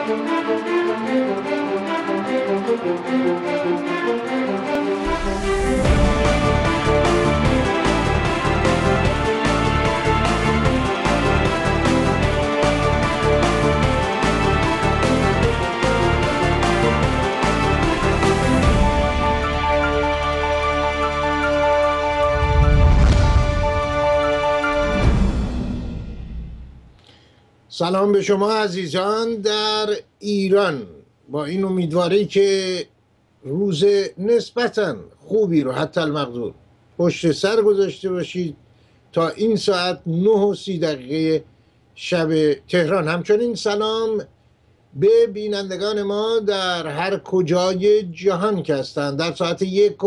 سلام به شما عزیزان در ایران. با این امیدواری که روز نسبتاً خوبی رو حتی المقدور پشت سر گذاشته باشید تا این ساعت 9:30 شب تهران. همچنین سلام به بینندگان ما در هر کجای جهان که هستند در ساعت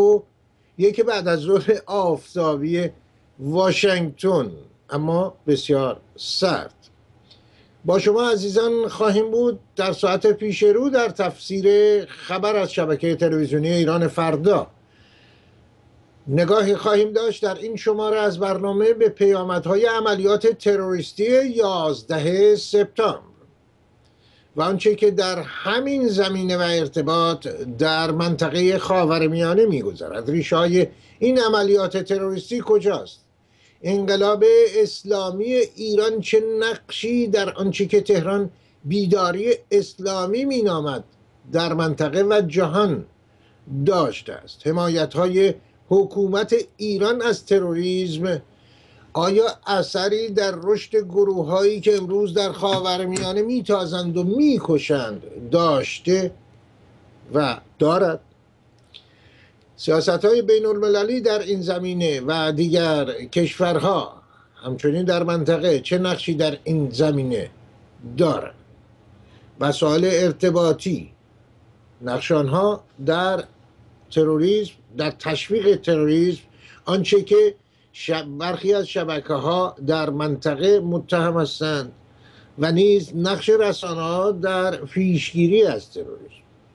1 بعد از ظهر آفتابی واشنگتن، اما بسیار سرد. با شما عزیزان خواهیم بود در ساعت پیش رو در تفسیر خبر از شبکه تلویزیونی ایران فردا. نگاهی خواهیم داشت در این شماره از برنامه به پیامدهای عملیات تروریستی 11 سپتامبر و آنچه که در همین زمینه و ارتباط در منطقه خاورمیانه می‌گذرد. ریشه‌های این عملیات تروریستی کجاست؟ انقلاب اسلامی ایران چه نقشی در آنچه که تهران بیداری اسلامی مینامد در منطقه و جهان داشته است؟ حمایت‌های حکومت ایران از تروریسم آیا اثری در رشد گروه‌هایی که امروز در خاورمیانه میتازند و میکشند داشته و دارد؟ سیاست‌های بین‌المللی در این زمینه و دیگر کشورها همچنین در منطقه چه نقشی در این زمینه دارند؟ مسائل ارتباطی، نقش آنها در تروریسم، در تشویق تروریسم، آنچه که برخی از شبکه‌ها در منطقه متهم هستند و نیز نقش رسانه‌ها در پیشگیری از تروریسم.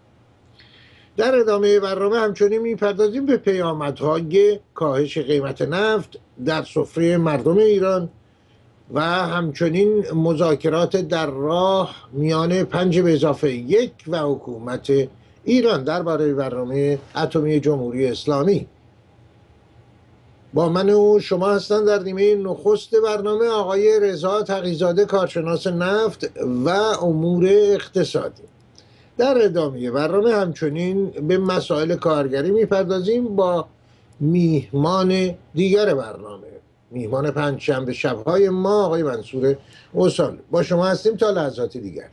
در ادامه برنامه همچنین میپردازیم به پیامدهای کاهش قیمت نفت در سفره مردم ایران و همچنین مذاکرات در راه میان 5+1 و حکومت ایران درباره برنامه اتمی جمهوری اسلامی. با من و شما هستند در نیمه نخست برنامه آقای رضا تقی‌زاده، کارشناس نفت و امور اقتصادی. در ادامه برنامه همچنین به مسائل کارگری میپردازیم با میهمان دیگر برنامه، میهمان پنجشنبه شب‌های ما، آقای منصور اوصال. با شما هستیم تا لحظات دیگر.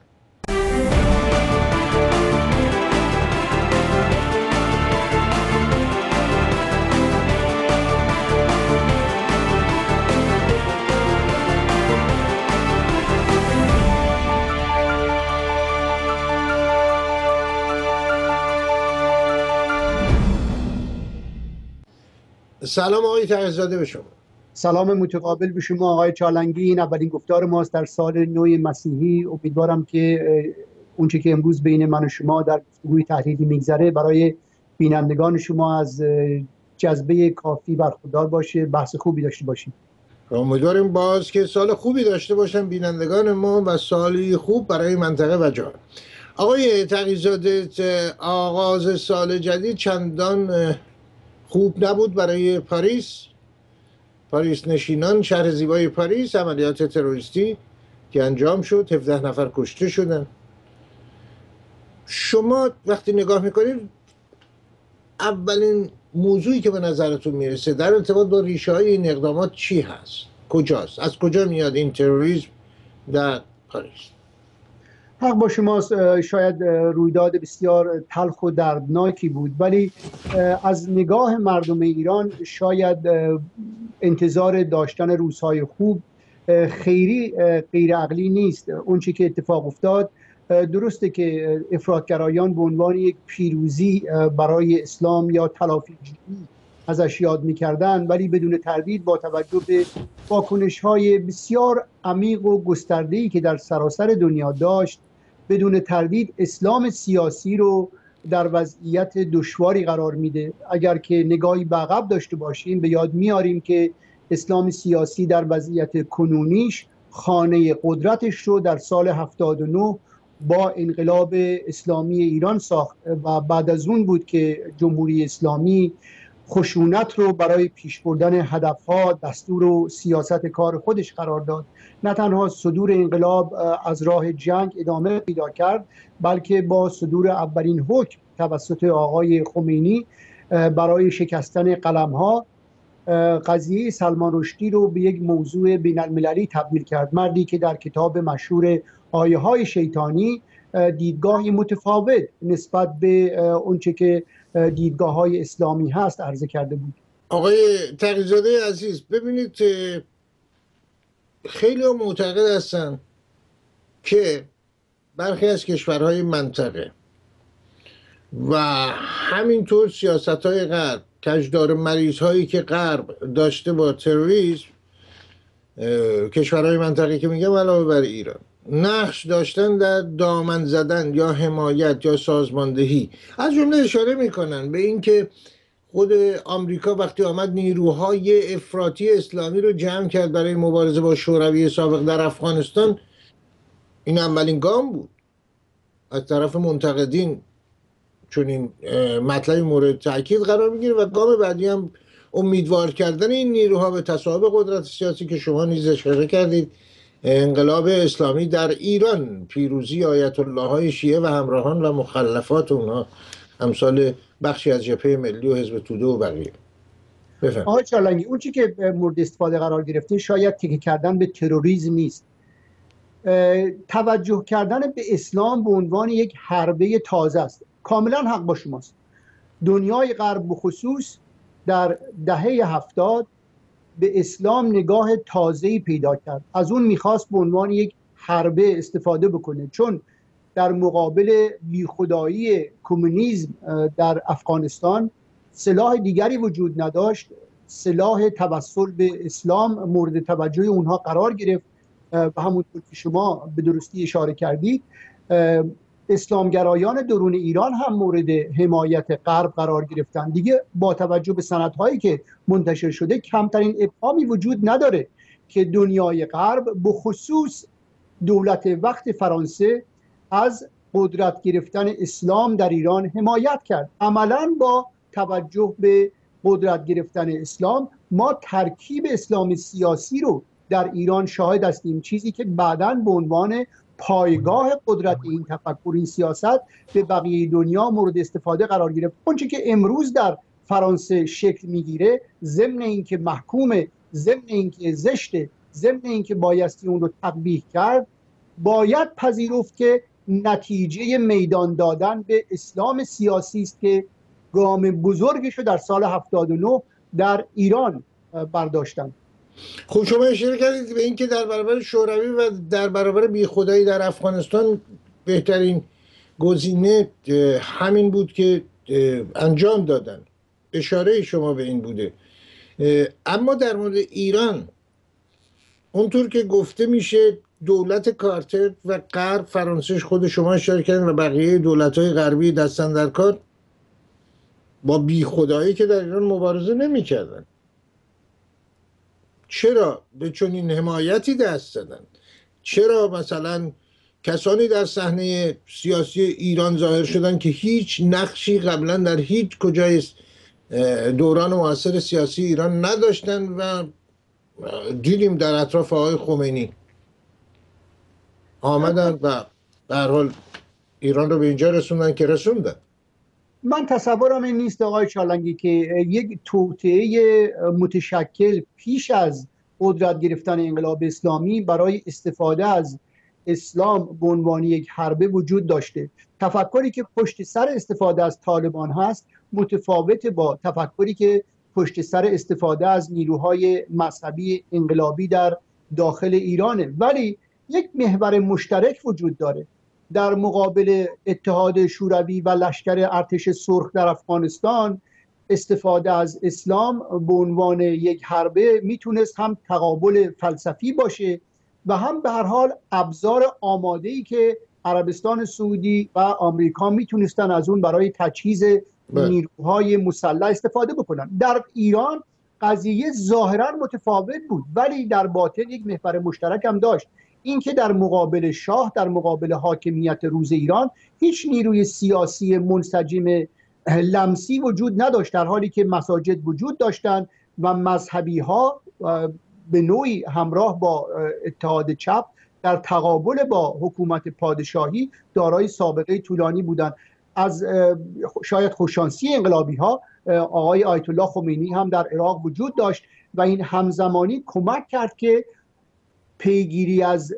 سلام آقای تقی‌زاده به شما. سلام متقابل به شما آقای چالنگی. این اولین گفتار ماست در سال نو مسیحی. امیدوارم که اونچه که امروز بین من و شما در گفتگوی تحلیلی میگذره برای بینندگان شما از جذبه کافی برخوردار باشه، بحث خوبی داشته باشیم. امیدواریم باز که سال خوبی داشته باشن بینندگان ما و سالی خوب برای منطقه و جهان. آقای تقی‌زاده، آغاز سال جدید چندان خوب نبود برای پاریس نشینان، شهر زیبای پاریس. عملیات تروریستی که انجام شد، 17 نفر کشته شدن. شما وقتی نگاه میکنید اولین موضوعی که به نظرتون میرسه در ارتباط با ریشه های این اقدامات چی هست؟ کجاست؟ از کجا میاد این تروریسم در پاریس؟ حق با شماست، شاید رویداد بسیار تلخ و دردناکی بود، ولی از نگاه مردم ایران شاید انتظار داشتن روزهای خوب خیری غیر عقلی نیست. اون چی که اتفاق افتاد درسته که افراطگرایان به عنوان یک پیروزی برای اسلام یا تلافی‌جویی ازش یاد می‌کردن، ولی بدون تردید با توجه به واکنش‌های بسیار عمیق و گسترده‌ای که در سراسر دنیا داشت، بدون تردید اسلام سیاسی رو در وضعیت دشواری قرار میده. اگر که نگاهی به عقب داشته باشیم به یاد میاریم که اسلام سیاسی در وضعیت کنونیش خانه قدرتش رو در سال 79 با انقلاب اسلامی ایران ساخت و بعد از اون بود که جمهوری اسلامی خشونت رو برای پیش بردن هدفها دستور و سیاست کار خودش قرار داد. نه تنها صدور انقلاب از راه جنگ ادامه پیدا کرد، بلکه با صدور اولین حکم توسط آقای خمینی برای شکستن قلمها قضیه سلمان رشدی رو به یک موضوع بین المللی تبدیل کرد. مردی که در کتاب مشهور آیه های شیطانی دیدگاهی متفاوت نسبت به اونچه که دیدگاه های اسلامی هست عرضه کرده بود. آقای تقی‌زاده عزیز، ببینید خیلی معتقد هستن که برخی از کشورهای منطقه و همینطور سیاست‌های غرب، کجدار مریض‌هایی که غرب داشته با تروریسم، کشورهای منطقه که میگم علاوه بر ایران، نقش داشتن در دامن زدن یا حمایت یا سازماندهی. از جمله اشاره میکنن به اینکه خود آمریکا وقتی آمد نیروهای افراطی اسلامی رو جمع کرد برای مبارزه با شوروی سابق در افغانستان، این اولین گام بود از طرف منتقدین، چون این مطلب مورد تاکید قرار میگیره. و گام بعدی هم امیدوار کردن این نیروها به تصاحب قدرت سیاسی که شما نیز اشاره کردید، انقلاب اسلامی در ایران، پیروزی آیت الله های شیعه و همراهان و مخلفات اونها، امثال بخشی از جبهه ملی و حزب توده و بقیه. بفهم. آقای چالنگی، اون چی که مورد استفاده قرار گرفته شاید تکیه کردن به تروریسم نیست، توجه کردن به اسلام به عنوان یک حربه تازه است. کاملا حق با شماست. دنیای غرب بخصوص در دهه 70 به اسلام نگاه تازه‌ای پیدا کرد. از اون میخواست به عنوان یک حربه استفاده بکنه، چون در مقابل بیخدایی کمونیسم در افغانستان سلاح دیگری وجود نداشت. سلاح توسل به اسلام مورد توجه اونها قرار گرفت و همونطور که شما به درستی اشاره کردید اسلامگرایان درون ایران هم مورد حمایت غرب قرار گرفتن. دیگه با توجه به سندهایی که منتشر شده کمترین ابهامی وجود نداره که دنیای غرب به خصوص دولت وقت فرانسه از قدرت گرفتن اسلام در ایران حمایت کرد. عملاً با توجه به قدرت گرفتن اسلام ما ترکیب اسلامی سیاسی رو در ایران شاهد هستیم، چیزی که بعداً به عنوان پایگاه قدرت این تفکر، این سیاست به بقیه دنیا مورد استفاده قرار گرفت. اونچه که امروز در فرانسه شکل میگیره، ضمن اینکه محکومه، ضمن اینکه زشته، ضمن اینکه بایستی اون رو تقبیح کرد، باید پذیرفت که نتیجه میدان دادن به اسلام سیاسی است که گام بزرگش رو در سال 79 در ایران برداشتن. خب شما اشاره کردید به اینکه در برابر شوروی و در برابر بیخدایی در افغانستان بهترین گزینه همین بود که انجام دادن. اشاره شما به این بوده. اما در مورد ایران، اونطور که گفته میشه دولت کارتر و غرب، فرانسه خود شما اشاره کردن و بقیه دولت‌های غربی دستن در کار، با بیخدایی که در ایران مبارزه نمی‌کردن. چرا به چنین حمایتی دست زدن؟ چرا مثلا کسانی در صحنه سیاسی ایران ظاهر شدن که هیچ نقشی قبلا در هیچ کجای دوران معاصر سیاسی ایران نداشتن و دیدیم در اطراف آقای خمینی آمدن و به هر حال ایران رو به اینجا رسوندن که رسوندن. من تصورم این نیست آقای چالنگی که یک توطئه متشکل پیش از قدرت گرفتن انقلاب اسلامی برای استفاده از اسلام به عنوان یک حربه وجود داشته. تفکری که پشت سر استفاده از طالبان هست متفاوت با تفکری که پشت سر استفاده از نیروهای مذهبی انقلابی در داخل ایرانه. ولی یک محور مشترک وجود داره. در مقابل اتحاد شوروی و لشکر ارتش سرخ در افغانستان، استفاده از اسلام به عنوان یک حربه میتونست هم تقابل فلسفی باشه و هم به هر حال ابزار آماده‌ای که عربستان سعودی و آمریکا میتونستن از اون برای تجهیز نیروهای مسلح استفاده بکنن. در ایران قضیه ظاهرا متفاوت بود ولی در باطن یک محور مشترک هم داشت. اینکه در مقابل شاه، در مقابل حاکمیت روز ایران هیچ نیروی سیاسی منسجم لمسی وجود نداشت، در حالی که مساجد وجود داشتند و مذهبی ها به نوعی همراه با اتحاد چپ در تقابل با حکومت پادشاهی دارای سابقه طولانی بودند. از شاید خوششانسی انقلابی ها آقای آیت الله خمینی هم در عراق وجود داشت و این همزمانی کمک کرد که پیگیری از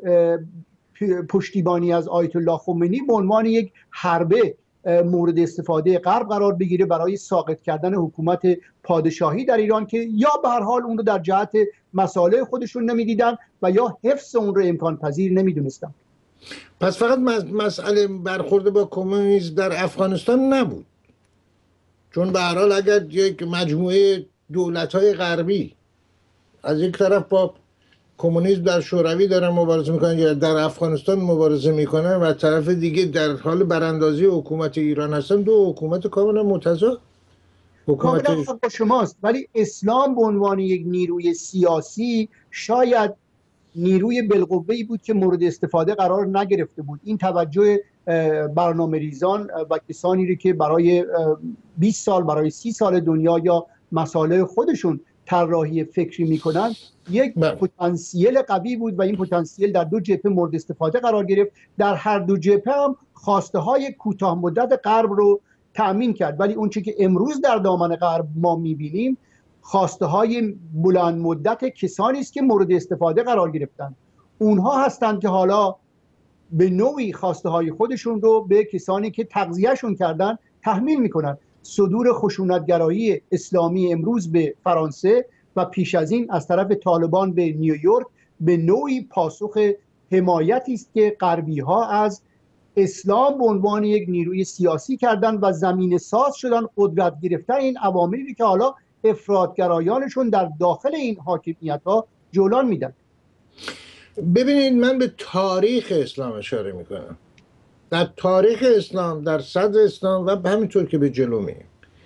پشتیبانی از آیت الله خمینی به عنوان یک حربه مورد استفاده غرب قرار بگیره برای ساقط کردن حکومت پادشاهی در ایران که یا به هر حال اون رو در جهت مصالح خودشون نمیدیدن و یا حفظ اون رو امکان پذیر نمیدونستن. پس فقط مسئله برخورد با کمونیسم در افغانستان نبود، چون به هر حال اگر یک مجموعه دولت‌های غربی از یک طرف با کمونیسم در شوروی دارن مبارزه میکنن یا در افغانستان مبارزه میکنن و طرف دیگه در حال براندازی حکومت ایران هستن، دو حکومت کاملا متضاد. کاملا با شماست، ولی اسلام به عنوان یک نیروی سیاسی شاید نیروی بالقوه‌ای بود که مورد استفاده قرار نگرفته بود. این توجه برنامه ریزان و کسانی رو که برای 20 سال برای 30 سال دنیا یا مصالح خودشون طراحی فکری میکنن یک پتانسیل قوی بود و این پتانسیل در دو جبهه مورد استفاده قرار گرفت. در هر دو جبهه هم خواسته های کوتاه مدت غرب رو تأمین کرد، ولی اون چیزی که امروز در دامن غرب ما میبینیم خواسته های بلند مدت کسانی است که مورد استفاده قرار گرفتن. اونها هستند که حالا به نوعی خواسته های خودشون رو به کسانی که تغذیهشون کردن تحمیل میکنن. صدور خشونتگرایی اسلامی امروز به فرانسه و پیش از این از طرف طالبان به نیویورک به نوعی پاسخ حمایتی است که غربی ها از اسلام به عنوان یک نیروی سیاسی کردن و زمین ساز شدن قدرت گرفتن این عواملی که حالا افراطگرایانشون در داخل این حاکمیت ها جولان میدن. ببینید، من به تاریخ اسلام اشاره میکنم. در تاریخ اسلام، در صدر اسلام و همینطور که به جلو میریم،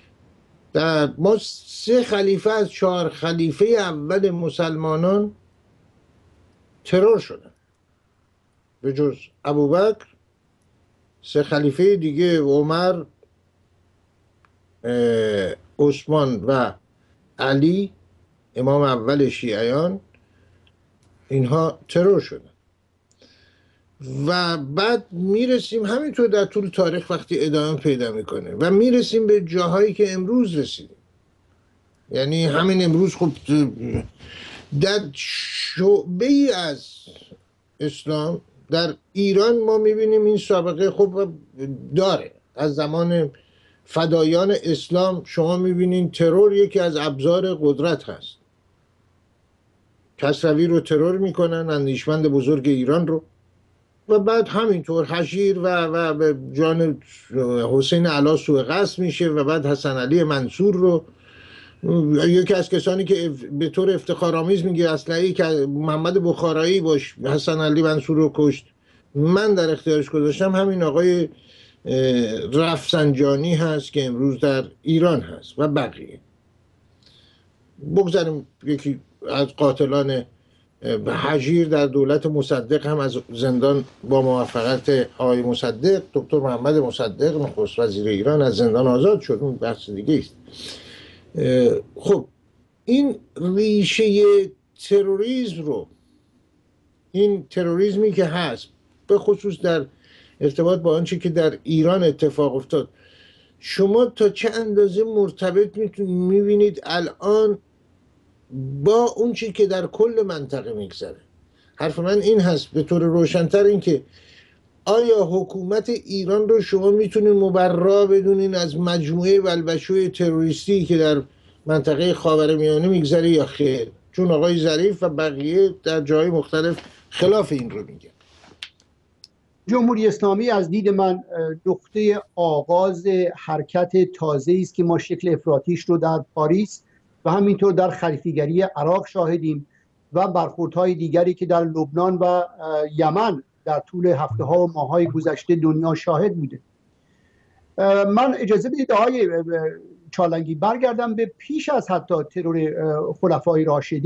در ما 3 خلیفه از 4 خلیفه اول مسلمانان ترور شدن، به جز ابوبکر 3 خلیفه دیگه عمر، عثمان و علی امام اول شیعیان، اینها ترور شدن. و بعد میرسیم همینطور در طول تاریخ وقتی ادامه پیدا میکنه و میرسیم به جاهایی که امروز رسیدیم. یعنی همین امروز خب در شعبه ای از اسلام در ایران ما میبینیم این سابقه خب داره. از زمان فدایان اسلام شما میبینین ترور یکی از ابزار قدرت هست. کسروی رو ترور میکنن، اندیشمند بزرگ ایران رو، و بعد همینطور حشیر و به جان حسین علا سوء قصد میشه و بعد حسن علی منصور رو، یکی از کسانی که به طور افتخارآمیز میگه اسلحه‌ای که محمد بخارایی باش حسن علی منصور رو کشت من در اختیارش گذاشتم همین آقای رفسنجانی هست که امروز در ایران هست و بقیه. بگذاریم یکی از قاتلان حجیر در دولت مصدق هم از زندان با موفقیت آقای مصدق، دکتر محمد مصدق نخست وزیر ایران، از زندان آزاد شد. اون بحث دیگه است. خب این ریشه تروریسم رو، این تروریسمی که هست به خصوص در ارتباط با آنچه که در ایران اتفاق افتاد، شما تا چه اندازه مرتبط میبینید الان با اون چی که در کل منطقه میگذره؟ حرف من این هست به طور روشن‌تر، این که آیا حکومت ایران رو شما میتونید مبرا بدونین از مجموعه بلبشوی تروریستی که در منطقه خاورمیانه میگذره یا خیر؟ چون آقای ظریف و بقیه در جای مختلف خلاف این رو میگن. جمهوری اسلامی از دید من نقطه آغاز حرکت تازه‌ای است که ما شکل افراطیش رو در پاریس و همینطور در خلیفه‌گری عراق شاهدیم و برخوردهای دیگری که در لبنان و یمن در طول هفته‌ها و ماه‌های گذشته دنیا شاهد بوده. من اجازه بدید آقای چالنگی برگردم به پیش از حتی ترور خلفای راشدین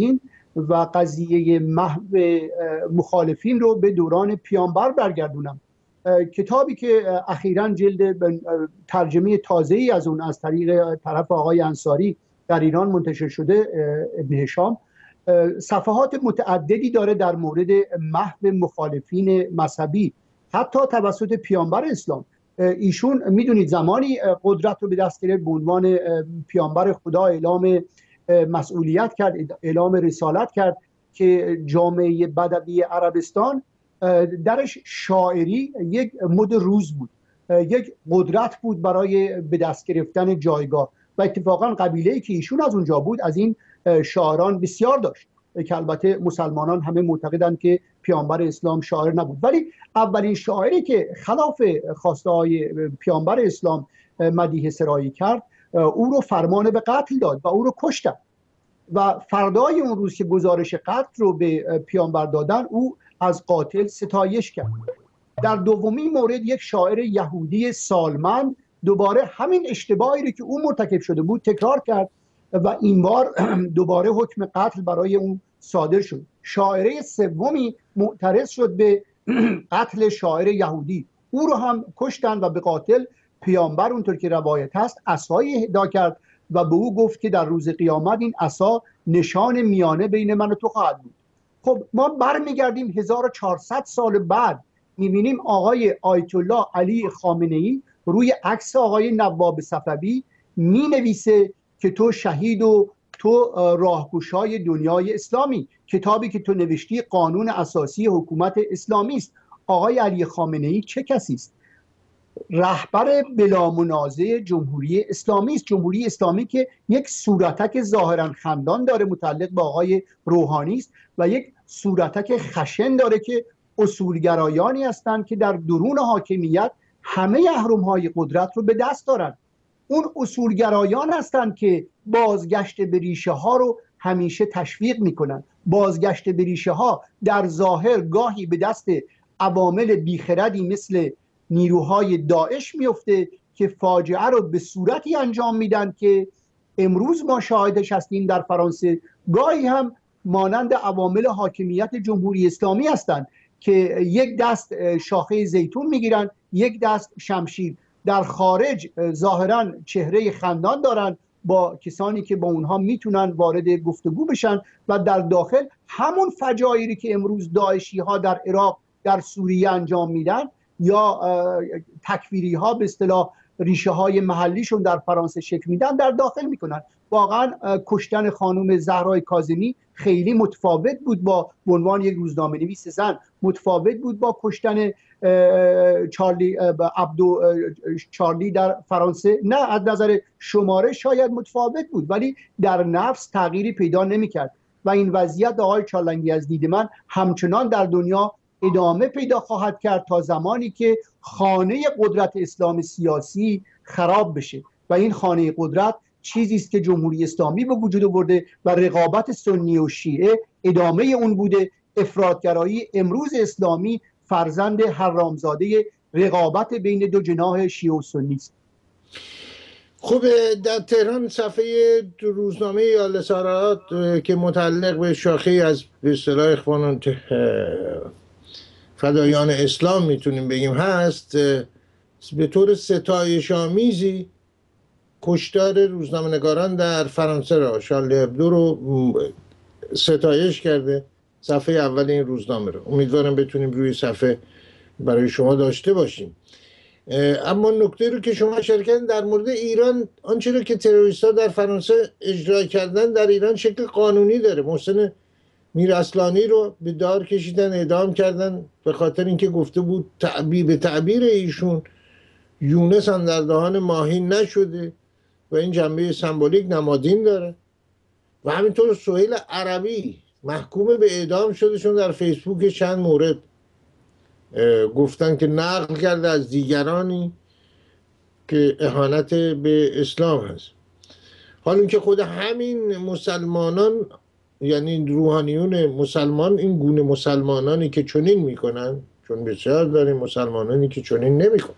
و قضیه محو مخالفین رو به دوران پیامبر برگردونم. کتابی که اخیراً جلد ترجمه تازه‌ای از اون از طرف آقای انصاری در ایران منتشر شده، ابن هشام، صفحات متعددی داره در مورد محو مخالفین مذهبی حتی توسط پیامبر اسلام. ایشون میدونید زمانی قدرت رو به دست گرفت به عنوان پیامبر خدا، اعلام مسئولیت کرد، اعلام رسالت کرد که جامعه بدوی عربستان درش شاعری یک مد روز بود، یک قدرت بود برای به دست گرفتن جایگاه. و اتفاقا قبیله‌ای که ایشون از اونجا بود از این شاعران بسیار داشت که البته مسلمانان همه معتقدند که پیامبر اسلام شاعر نبود، ولی اولین شاعری که خلاف خواسته های پیامبر اسلام مدیح سرایی کرد او رو فرمان به قتل داد و او رو کشتن. و فردای اون روز که گزارش قتل رو به پیامبر دادن او از قاتل ستایش کرد. در دومین مورد یک شاعر یهودی سالمند دوباره همین اشتباهی رو که او مرتکب شده بود تکرار کرد و این بار دوباره حکم قتل برای اون صادر شد. شاعره سومی معترض شد به قتل شاعر یهودی، او رو هم کشتن و به قاتل پیامبر اونطور که روایت هست عصایی اهدا کرد و به او گفت که در روز قیامت این عصا نشان میانه بین من و تو خواهد بود. خب ما برمیگردیم 1400 سال بعد، میبینیم آقای آیت الله علی خامنه‌ای روی عکس آقای نواب صفوی مینویسه که تو شهید و تو راهگشای دنیای اسلامی. کتابی که تو نوشتی قانون اساسی حکومت اسلامی است. آقای علی خامنه‌ای چه کسی است؟ رهبر بلا منازع جمهوری اسلامی است. جمهوری اسلامی که یک صورتک ظاهرا خندان داره متعلق به آقای روحانی است و یک صورتک خشن داره که اصولگرایانی هستند که در درون حاکمیت همه اهرم‌های قدرت رو به دست دارن. اون اصولگرایان هستند که بازگشت به ریشه ها رو همیشه تشویق میکنن. بازگشت به ریشه ها در ظاهر گاهی به دست عوامل بیخردی مثل نیروهای داعش میفته که فاجعه رو به صورتی انجام میدن که امروز ما شاهدش هستیم در فرانسه. گاهی هم مانند عوامل حاکمیت جمهوری اسلامی هستند که یک دست شاخه زیتون میگیرن، یک دست شمشیر. در خارج ظاهرا چهره خندان دارن با کسانی که با اونها میتونن وارد گفتگو بشن و در داخل همون فجایری که امروز داعشی ها در عراق در سوریه انجام میدن یا تکفیری ها به اصطلاح ریشه های محلیشون در فرانسه شکل میدن در داخل میکنن. واقعا کشتن خانم زهرای کاظمی خیلی متفاوت بود با عنوان یک روزنامه نویس زن، متفاوت بود با کشتن چارلی در فرانسه. نه از نظر شماره شاید متفاوت بود ولی در نفس تغییری پیدا نمیکرد و این وضعیت آقای چالنگی از دید من همچنان در دنیا ادامه پیدا خواهد کرد تا زمانی که خانه قدرت اسلام سیاسی خراب بشه و این خانه قدرت چیزی است که جمهوری اسلامی به وجود آورده و رقابت سنی و شیعه ادامه اون بوده. افراطگرایی امروز اسلامی فرزند حرامزاده رقابت بین دو جناح شیعه و سنی است. خب در تهران صفحه روزنامه یالسارات که متعلق به شاخه از به اصطلاح اخوان فدایان اسلام میتونیم بگیم هست، به طور ستایش‌آمیزی کشتار روزنامه‌نگاران در فرانسه را، شارلی ابدو رو ستایش کرده صفحه اول این روزنامه رو. امیدوارم بتونیم روی صفحه برای شما داشته باشیم. اما نکته رو که شما اشاره کردین در مورد ایران، آنچه رو که تروریست‌ها در فرانسه اجرا کردن در ایران شکل قانونی داره. محسن میراثلانی رو به دار کشیدن، اعدام کردن به خاطر اینکه گفته بود به تعبیر ایشون یونس هم در دهان ماهی نشده و این جنبه سمبولیک نمادین داره. و همینطور سهیل عربی محکوم به اعدام شده چون در فیسبوک چند مورد گفتن که نقل کرده از دیگرانی که اهانت به اسلام هست. حالا اینکه خود همین مسلمانان، یعنی روحانیون مسلمان، این گونه مسلمانانی که چنین میکنن، چون بسیار داریم مسلمانانی که چنین نمیکنن،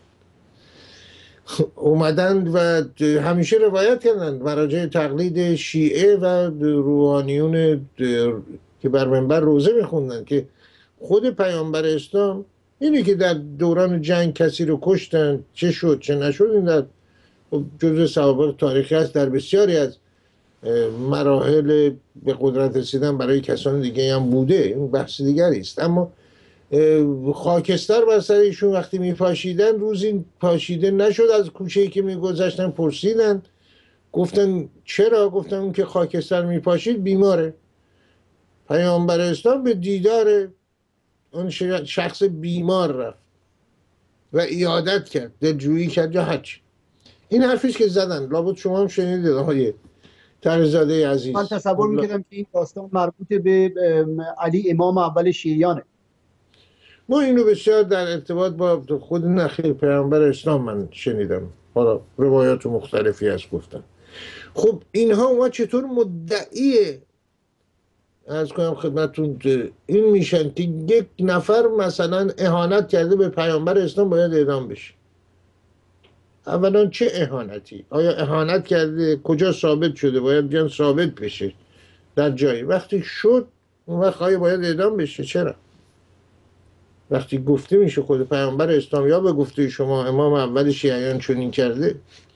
اومدن و همیشه روایت کردن مراجع تقلید شیعه و روحانیون که بر منبر روزه میخوندن که خود پیامبر اسلام اینی که در دوران جنگ کسی رو کشتن، چه شد چه نشد، این در جزء سوابق تاریخی است. در بسیاری از مراحل به قدرت رسیدن برای کسان دیگه هم بوده، این بحث دیگری است. اما خاکستر بر سر ایشون وقتی میپاشیدن، روزی پاشیده نشد، از کوچه‌ای که میگذشتن پرسیدن، گفتن چرا؟ گفتن اون که خاکستر میپاشید بیماره. پیامبر اسلام به دیدار اون شخص بیمار رفت و عیادت کرد، دلجویی کرد یا هرچی. این حرفیش که زدن، لابد شما هم شنیدید آقای تقی‌زاده عزیز. من تصور میکردم که این داستان مربوط به علی امام اول شیعیانه. ما اینو بسیار در ارتباط با خود نخیر پیامبر اسلام من شنیدم، حالا روایات مختلفی هست گفتن. خب اینها ما چطور مدعی از کنم خدمتون این میشن که یک نفر مثلا اهانت کرده به پیامبر اسلام باید اعدام بشه؟ اولا چه اهانتی؟ آیا اهانت کرده؟ کجا ثابت شده؟ باید بیان ثابت بشه در جایی. وقتی شد اون وقت آیا باید اعدام بشه؟ چرا؟ وقتی گفته میشه خود پیامبر اسلام یا به گفته شما امام اول شیعیان چنین کرده.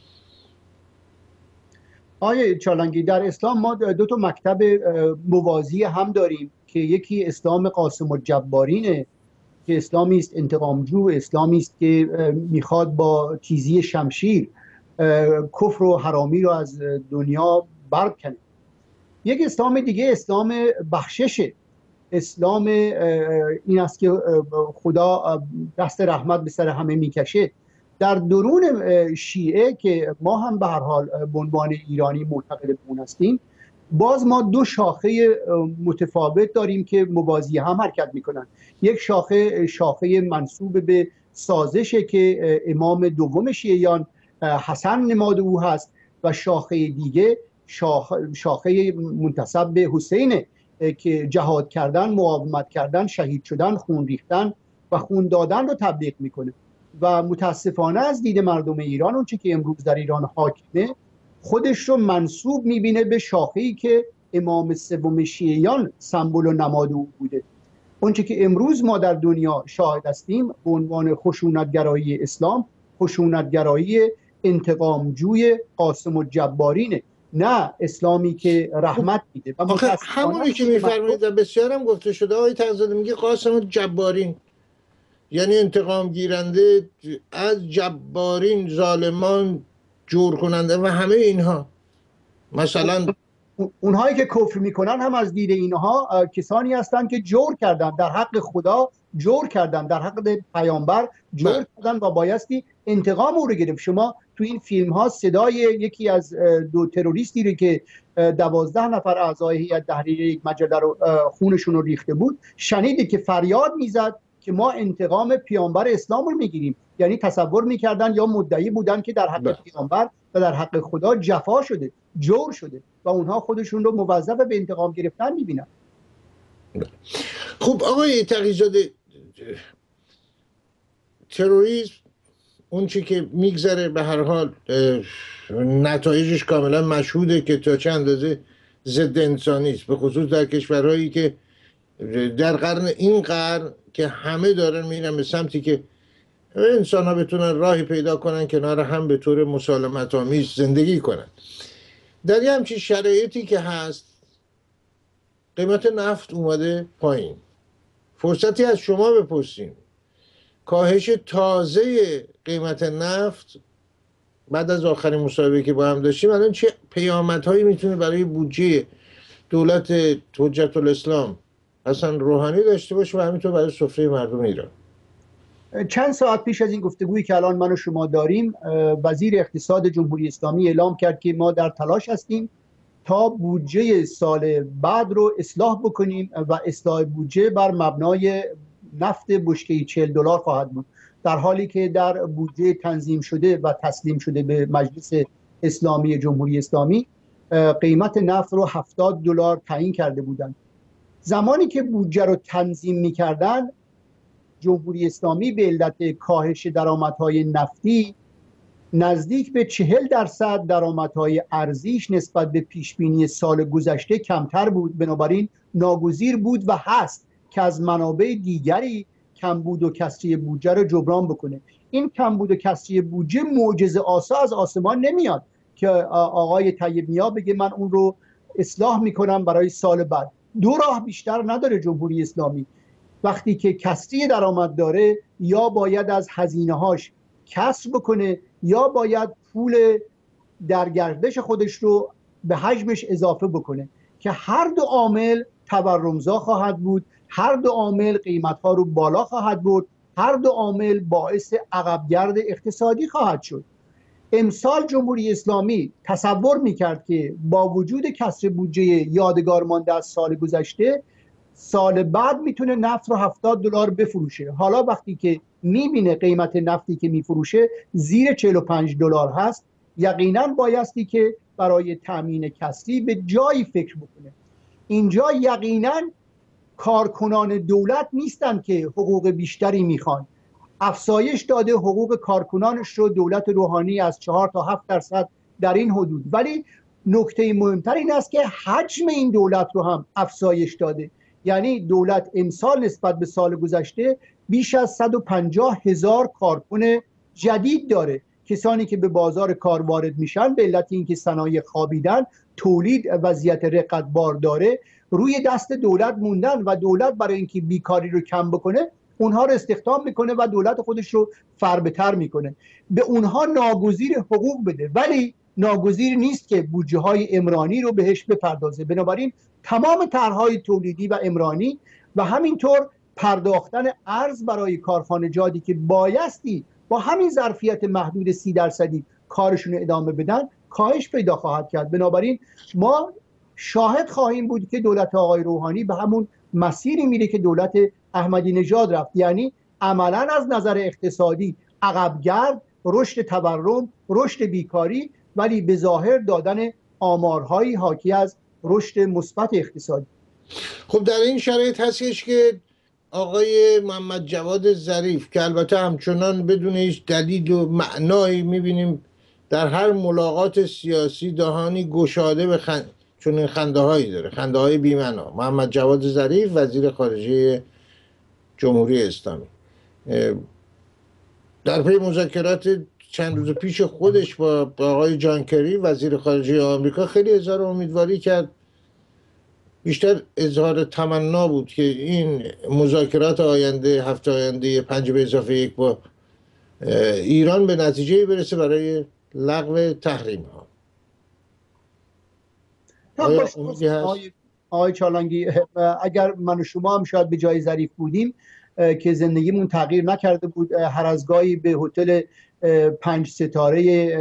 آیه چالنگی، در اسلام ما دو تا مکتب موازی هم داریم که یکی اسلام قاسم الجبارینه که اسلامی است انتقامجو، اسلامی است که میخواد با تیزی شمشیر کفر و حرامی رو از دنیا برکنه. یک اسلام دیگه اسلام بخششه، اسلام این است که خدا دست رحمت به سر همه میکشه. در درون شیعه که ما هم به هر حال به عنوان ایرانی معتقد به اون هستیم، باز ما دو شاخه متفاوت داریم که موازی هم حرکت میکنن. یک شاخه منسوب به سازشه که امام دوم شیعیان حسن نماد او هست و شاخه دیگه شاخه منتسب به حسینه که جهاد کردن، مقاومت کردن، شهید شدن، خون ریختن و خون دادن رو تبلیغ میکنه. و متاسفانه از دید مردم ایران اون چی که امروز در ایران حاکمه خودش رو منسوب میبینه به شاخه‌ای که امام سوم شیعیان سمبل و نماد او بوده. اون چی که امروز ما در دنیا شاهد هستیم به عنوان خشونتگرایی اسلام، خشونتگرایی انتقامجوی قاسم الجبارینه، نه اسلامی که رحمت میده. همونی که میفرمایید بسیار هم گفته شده. آقای تقی‌زاده میگه قاسم الجبارین یعنی انتقام گیرنده از جبارین، ظالمان، جور کننده و همه اینها. مثلا اونهایی که کفر میکنن هم از دید اینها کسانی هستند که جور کردن در حق خدا، جور کردن در حق پیامبر، جور کردن و بایستی انتقام او رو گرفت. شما تو این فیلم ها صدای یکی از دو تروریستی رو که 12 نفر اعضای هیئت تحریریه یک مجله رو خونشون رو ریخته بود شنیدید که فریاد میزد که ما انتقام پیامبر اسلام رو میگیریم. یعنی تصور میکردن یا مدعی بودن که در حق پیامبر و در حق خدا جفا شده، جور شده و اونها خودشون رو موظف به انتقام گرفتن میبینن. خب آقای تقی‌زاده، تروریسم اون چی که میگذره به هر حال نتایجش کاملا مشهوده که تا چه اندازه ضد انسانی است، به خصوص در کشورهایی که در این قرن که همه دارن میرن به سمتی که انسان ها بتونن راهی پیدا کنن کنار هم به طور مسالمت آمیز زندگی کنن. در یه همچین شرایطی که هست قیمت نفت اومده پایین. فرصتی از شما بپرسیم کاهش تازه قیمت نفت بعد از آخرین مصاحبه که با هم داشتیم الان چه پیامدهایی میتونه برای بودجه دولت حجت الاسلام حسن روحانی داشته باشه و همینطور برای سفره مردم ایران؟ چند ساعت پیش از این گفتگویی که الان من و شما داریم وزیر اقتصاد جمهوری اسلامی اعلام کرد که ما در تلاش هستیم تا بودجه سال بعد رو اصلاح بکنیم و اصلاح بودجه بر مبنای نفت بشکه‌ای $40 خواهد بود، در حالی که در بودجه تنظیم شده و تسلیم شده به مجلس اسلامی جمهوری اسلامی قیمت نفت رو $70 تعیین کرده بودند. زمانی که بودجه رو تنظیم می‌کردن جمهوری اسلامی به علت کاهش درآمدهای نفتی نزدیک به 40% درآمدهای ارزیش نسبت به پیشبینی سال گذشته کمتر بود، بنابراین ناگزیر بود و هست که از منابع دیگری کمبود و کسری بودجه رو جبران بکنه. این کمبود و کسری بودجه معجزه آسا از آسمان نمیاد که آقای طیب نیا بگه من اون رو اصلاح میکنم برای سال بعد. دو راه بیشتر نداره جمهوری اسلامی. وقتی که کسری درآمد داره یا باید از هزینه‌هاش کسر بکنه یا باید پول در گردش خودش رو به حجمش اضافه بکنه که هر دو عامل تورمزا خواهد بود، هر دو عامل قیمت‌ها رو بالا خواهد برد، هر دو عامل باعث عقبگرد اقتصادی خواهد شد. امسال جمهوری اسلامی تصور میکرد که با وجود کسر بودجه یادگار مانده از سال گذشته، سال بعد میتونه نفت رو $70 بفروشه. حالا وقتی که میبینه قیمت نفتی که میفروشه زیر $45 هست، یقینا بایستی که برای تامین کسری به جایی فکر بکنه. اینجا یقینا کارکنان دولت نیستن که حقوق بیشتری میخوان. افزایش داده حقوق کارکنانش رو دولت روحانی از 4 تا 7% در این حدود، ولی نکته مهمتر این است که حجم این دولت رو هم افزایش داده. یعنی دولت امسال نسبت به سال گذشته بیش از 150,000 کارکن جدید داره. کسانی که به بازار کار وارد میشن به علت اینکه صنایع خوابیدن، تولید وضعیت رقتبار داره، روی دست دولت موندن و دولت برای اینکه بیکاری رو کم بکنه اونها رو استخدام میکنه و دولت خودش رو فربه‌تر میکنه. به اونها ناگزیر حقوق بده، ولی ناگزیر نیست که بودجه های عمرانی رو بهش بپردازه. بنابراین تمام طرح‌های تولیدی و عمرانی و همینطور پرداختن ارز برای کارخانجاتی که بایستی با همین ظرفیت محدود 30% کارشون رو ادامه بدن کاهش پیدا خواهد کرد. بنابراین ما شاهد خواهیم بود که دولت آقای روحانی به همون مسیری میره که دولت احمدی نژاد رفت، یعنی عملا از نظر اقتصادی عقبگرد، رشد تورم، رشد بیکاری، ولی به ظاهر دادن آمارهایی حاکی از رشد مثبت اقتصادی. خب در این شرایط هستش که آقای محمد جواد ظریف که البته همچنان بدون هیچ دلیل و معنایی میبینیم در هر ملاقات سیاسی دهانی گشاده به چون این خنده هایی داره، خنده های بی‌معنا. محمد جواد ظریف وزیر خارجه جمهوری اسلامی در پی مذاکرات چند روز پیش خودش با آقای جان کری وزیر خارجه آمریکا خیلی اظهار امیدواری کرد، بیشتر اظهار تمنا بود که این مذاکرات آینده، هفته آینده 5+1 با ایران به نتیجه برسه برای لغو تحریم ها. آیا امیدی هست؟ آقای چالنگی، اگر من و شما هم شاید به جای ظریف بودیم که زندگیمون تغییر نکرده بود، هر از گاهی به هتل 5 ستاره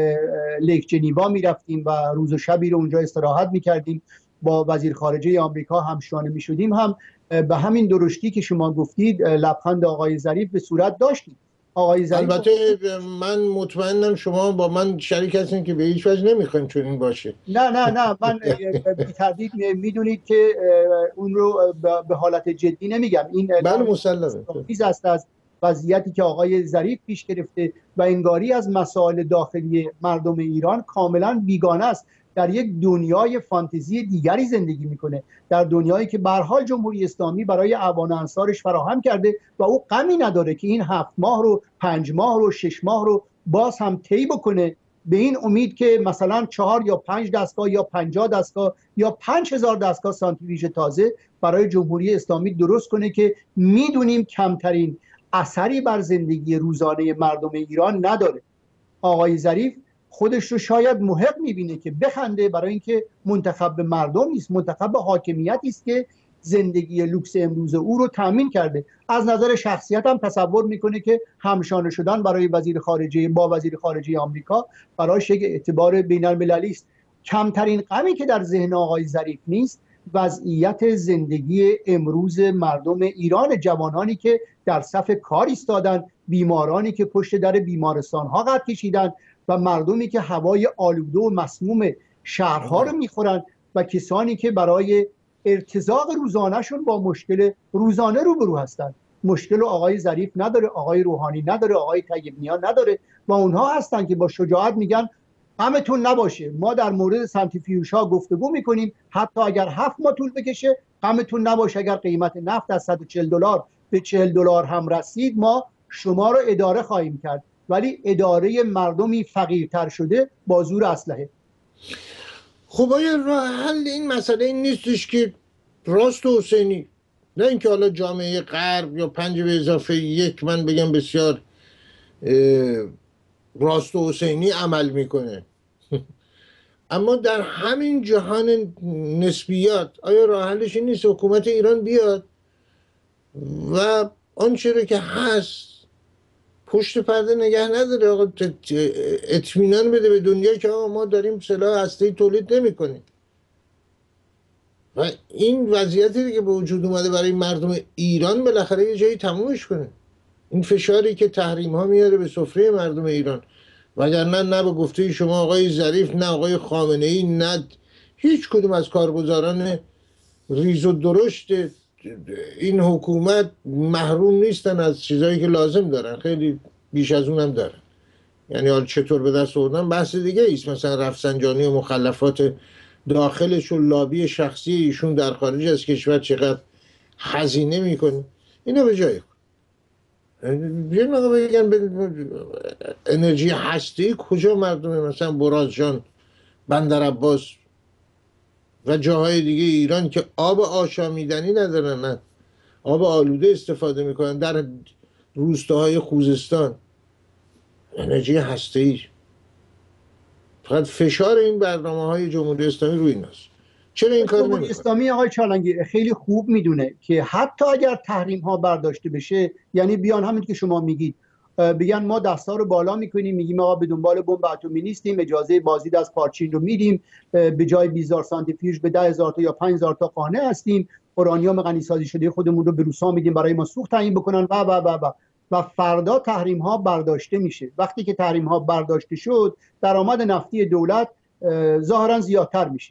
لیک جنیوا میرفتیم و روز و شبی رو اونجا استراحت میکردیم، با وزیر خارجه آمریکا همشانه میشدیم، هم به همین درشتی که شما گفتید لبخند آقای ظریف به صورت داشتیم. آقای ظریف البته من مطمئنم شما با من شریک هستین که به هیچ وجه نمیخوایم چون این باشه. نه من بی تردید میدونید که اون رو به حالت جدی نمیگم. این بله مسلمه چیز است از وضعیتی که آقای ظریف پیش گرفته و انگاری از مسائل داخلی مردم ایران کاملا بیگانه است، در یک دنیای فانتزی دیگری زندگی میکنه، در دنیایی که به هر حال جمهوری اسلامی برای اعوان انصارش فراهم کرده و او غمی نداره که این 7 ماه رو 5 ماه رو 6 ماه رو باز هم طی بکنه، به این امید که مثلا 4 یا 5 دستگاه یا 50 دستگاه یا 5000 دستگاه سانتریفیوژ تازه برای جمهوری اسلامی درست کنه که میدونیم کمترین اثری بر زندگی روزانه مردم ایران نداره. آقای ظریف خودش رو شاید محق میبینه که بخنده، برای اینکه منتخب به مردم نیست، منتخب به حاکمیتی است که زندگی لوکس امروز او رو تامین کرده. از نظر شخصیت هم تصور میکنه که همشانه شدن برای وزیر خارجه آمریکا برایش یک اعتبار بین المللی است. کمترین غمی که در ذهن آقای ظریف نیست وضعیت زندگی امروز مردم ایران، جوانانی که در صف کار ایستادن، بیمارانی که پشت در بیمارستان ها قد کشیدن و مردمی که هوای آلوده و مسموم شهرها رو میخورن و کسانی که برای ارتزاق روزانهشون با مشکل روزانه روبرو هستند. مشکل آقای ظریف نداره، آقای روحانی نداره، آقای طیب نیا نداره و اونها هستن که با شجاعت میگن غمتون نباشه، ما در مورد سانتریفیوژها گفتگو میکنیم، حتی اگر 7 ماه طول بکشه غمتون نباشه اگر قیمت نفت از $140 به $40 هم رسید، ما شما رو اداره خواهیم کرد، ولی اداره مردمی فقیرتر شده با زور اسلحه. خب آیا راه حل این مسئله این نیستش که راست و حسینی، نه اینکه حالا جامعه غرب یا 5+1 من بگم بسیار راست و حسینی عمل میکنه اما در همین جهان نسبیات آیا راه حلش این نیست حکومت ایران بیاد و آنچه رو که هست پشت پرده نگه نداره، آقا اطمینان بده به دنیا که آقا ما داریم سلاح هسته‌ای تولید نمی‌کنیم و این وضعیتی که به وجود اومده برای مردم ایران بالاخره یه جایی تمومش کنه. این فشاری که تحریم ها میاره به سفره مردم ایران، وگرنه نه به گفته شما آقای ظریف، نه آقای خامنه ای، نه هیچ کدوم از کارگزاران ریز و درشت این حکومت محروم نیستن از چیزایی که لازم دارن، خیلی بیش از اونم دارن. یعنی حالا چطور به دست آوردن بحث دیگه ایست، مثلا رفسنجانی و مخلفات داخلش و لابی شخصی ایشون در خارج از کشور چقدر هزینه میکنه، اینو به جای بیان آقا بگن انرژی هستی کجا مردم مثلا برازجان، بندر عباس و جاهای دیگه ایران که آب آشامیدنی ندارن، نه آب آلوده استفاده میکنن، در روستاهای خوزستان انرژی هسته‌ای. فقط فشار این برنامه‌های جمهوری اسلامی روی ایناست. چرا این کار نمی‌کنه؟ جمهوری اسلامی آقای چالنگی خیلی خوب میدونه که حتی اگر تحریم ها برداشته بشه، یعنی بیان همین که شما میگید بگن ما دستا رو بالا میکنیم، میگیم آقا به دنبال بمب اتمی نیستیم، اجازه بازدید از پارچین رو میدیم، به جای 20,000 سانتریفیوژ به 10,000 تا یا 5,000 تا خانه هستیم، اورانیوم غنی سازی شده خودمون رو به روسا میدیم برای ما سوخت تعیین بکنن و فردا تحریم ها برداشته میشه. وقتی که تحریم ها برداشته شد، درآمد نفتی دولت ظاهرا زیادتر میشه.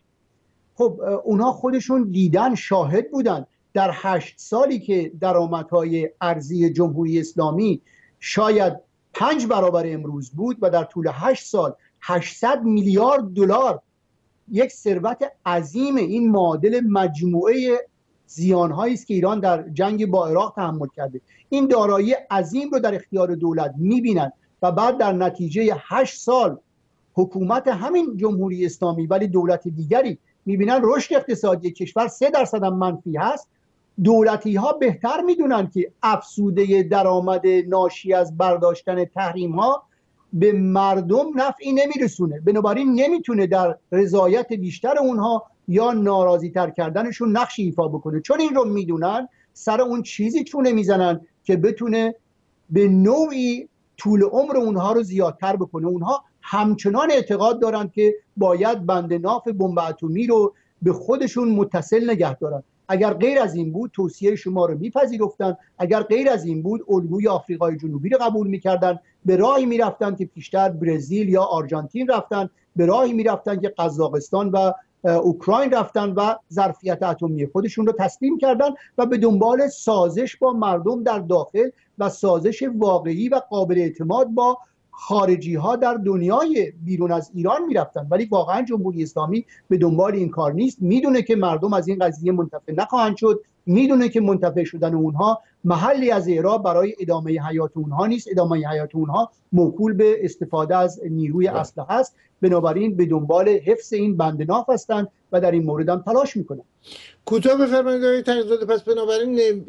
خب اونها خودشون دیدن، شاهد بودن در 8 سالی که درآمدهای ارزی جمهوری اسلامی شاید 5 برابر امروز بود و در طول 8 سال 800 میلیارد دلار، یک ثروت عظیم، این معادل مجموعه زیانهایی است که ایران در جنگ با عراق تحمل کرده. این دارایی عظیم رو در اختیار دولت میبینن و بعد در نتیجه 8 سال حکومت همین جمهوری اسلامی ولی دولت دیگری میبینن رشد اقتصادی کشور 3% هم منفی هست. دولتی ها بهتر میدونن که افزوده درآمد ناشی از برداشتن تحریم ها به مردم نفعی نمیرسونه، بنابراین نمیتونه در رضایت بیشتر اونها یا ناراضی تر کردنشون نقشی ایفا بکنه. چون این رو میدونن سر اون چیزی چونه میزنن که بتونه به نوعی طول عمر اونها رو زیادتر بکنه. اونها همچنان اعتقاد دارن که باید بند ناف بمب اتمی رو به خودشون متصل نگه دارن. اگر غیر از این بود توصیه شما رو میپذیرفتن، اگر غیر از این بود الگوی آفریقای جنوبی رو قبول میکردن، به راهی میرفتن که پیشتر برزیل یا آرژانتین رفتن، به راهی میرفتن که قزاقستان و اوکراین رفتن و ظرفیت اتمی خودشون رو تسلیم کردن و به دنبال سازش با مردم در داخل و سازش واقعی و قابل اعتماد با خارجی ها در دنیای بیرون از ایران میرفتن. ولی واقعا جمهوری اسلامی به دنبال این کار نیست، میدونه که مردم از این قضیه منتفع نخواهند شد، میدونه که منتفع شدن اونها محلی از اعراب برای ادامه حیات اونها نیست، ادامه حیات اونها موکول به استفاده از نیروی اسلحه است، بنابراین به دنبال حفظ این بند ناف هستند و در این مورد هم تلاش میکنن. کوتاه بفرمایید آقای تقی‌زاده. پس بنابراین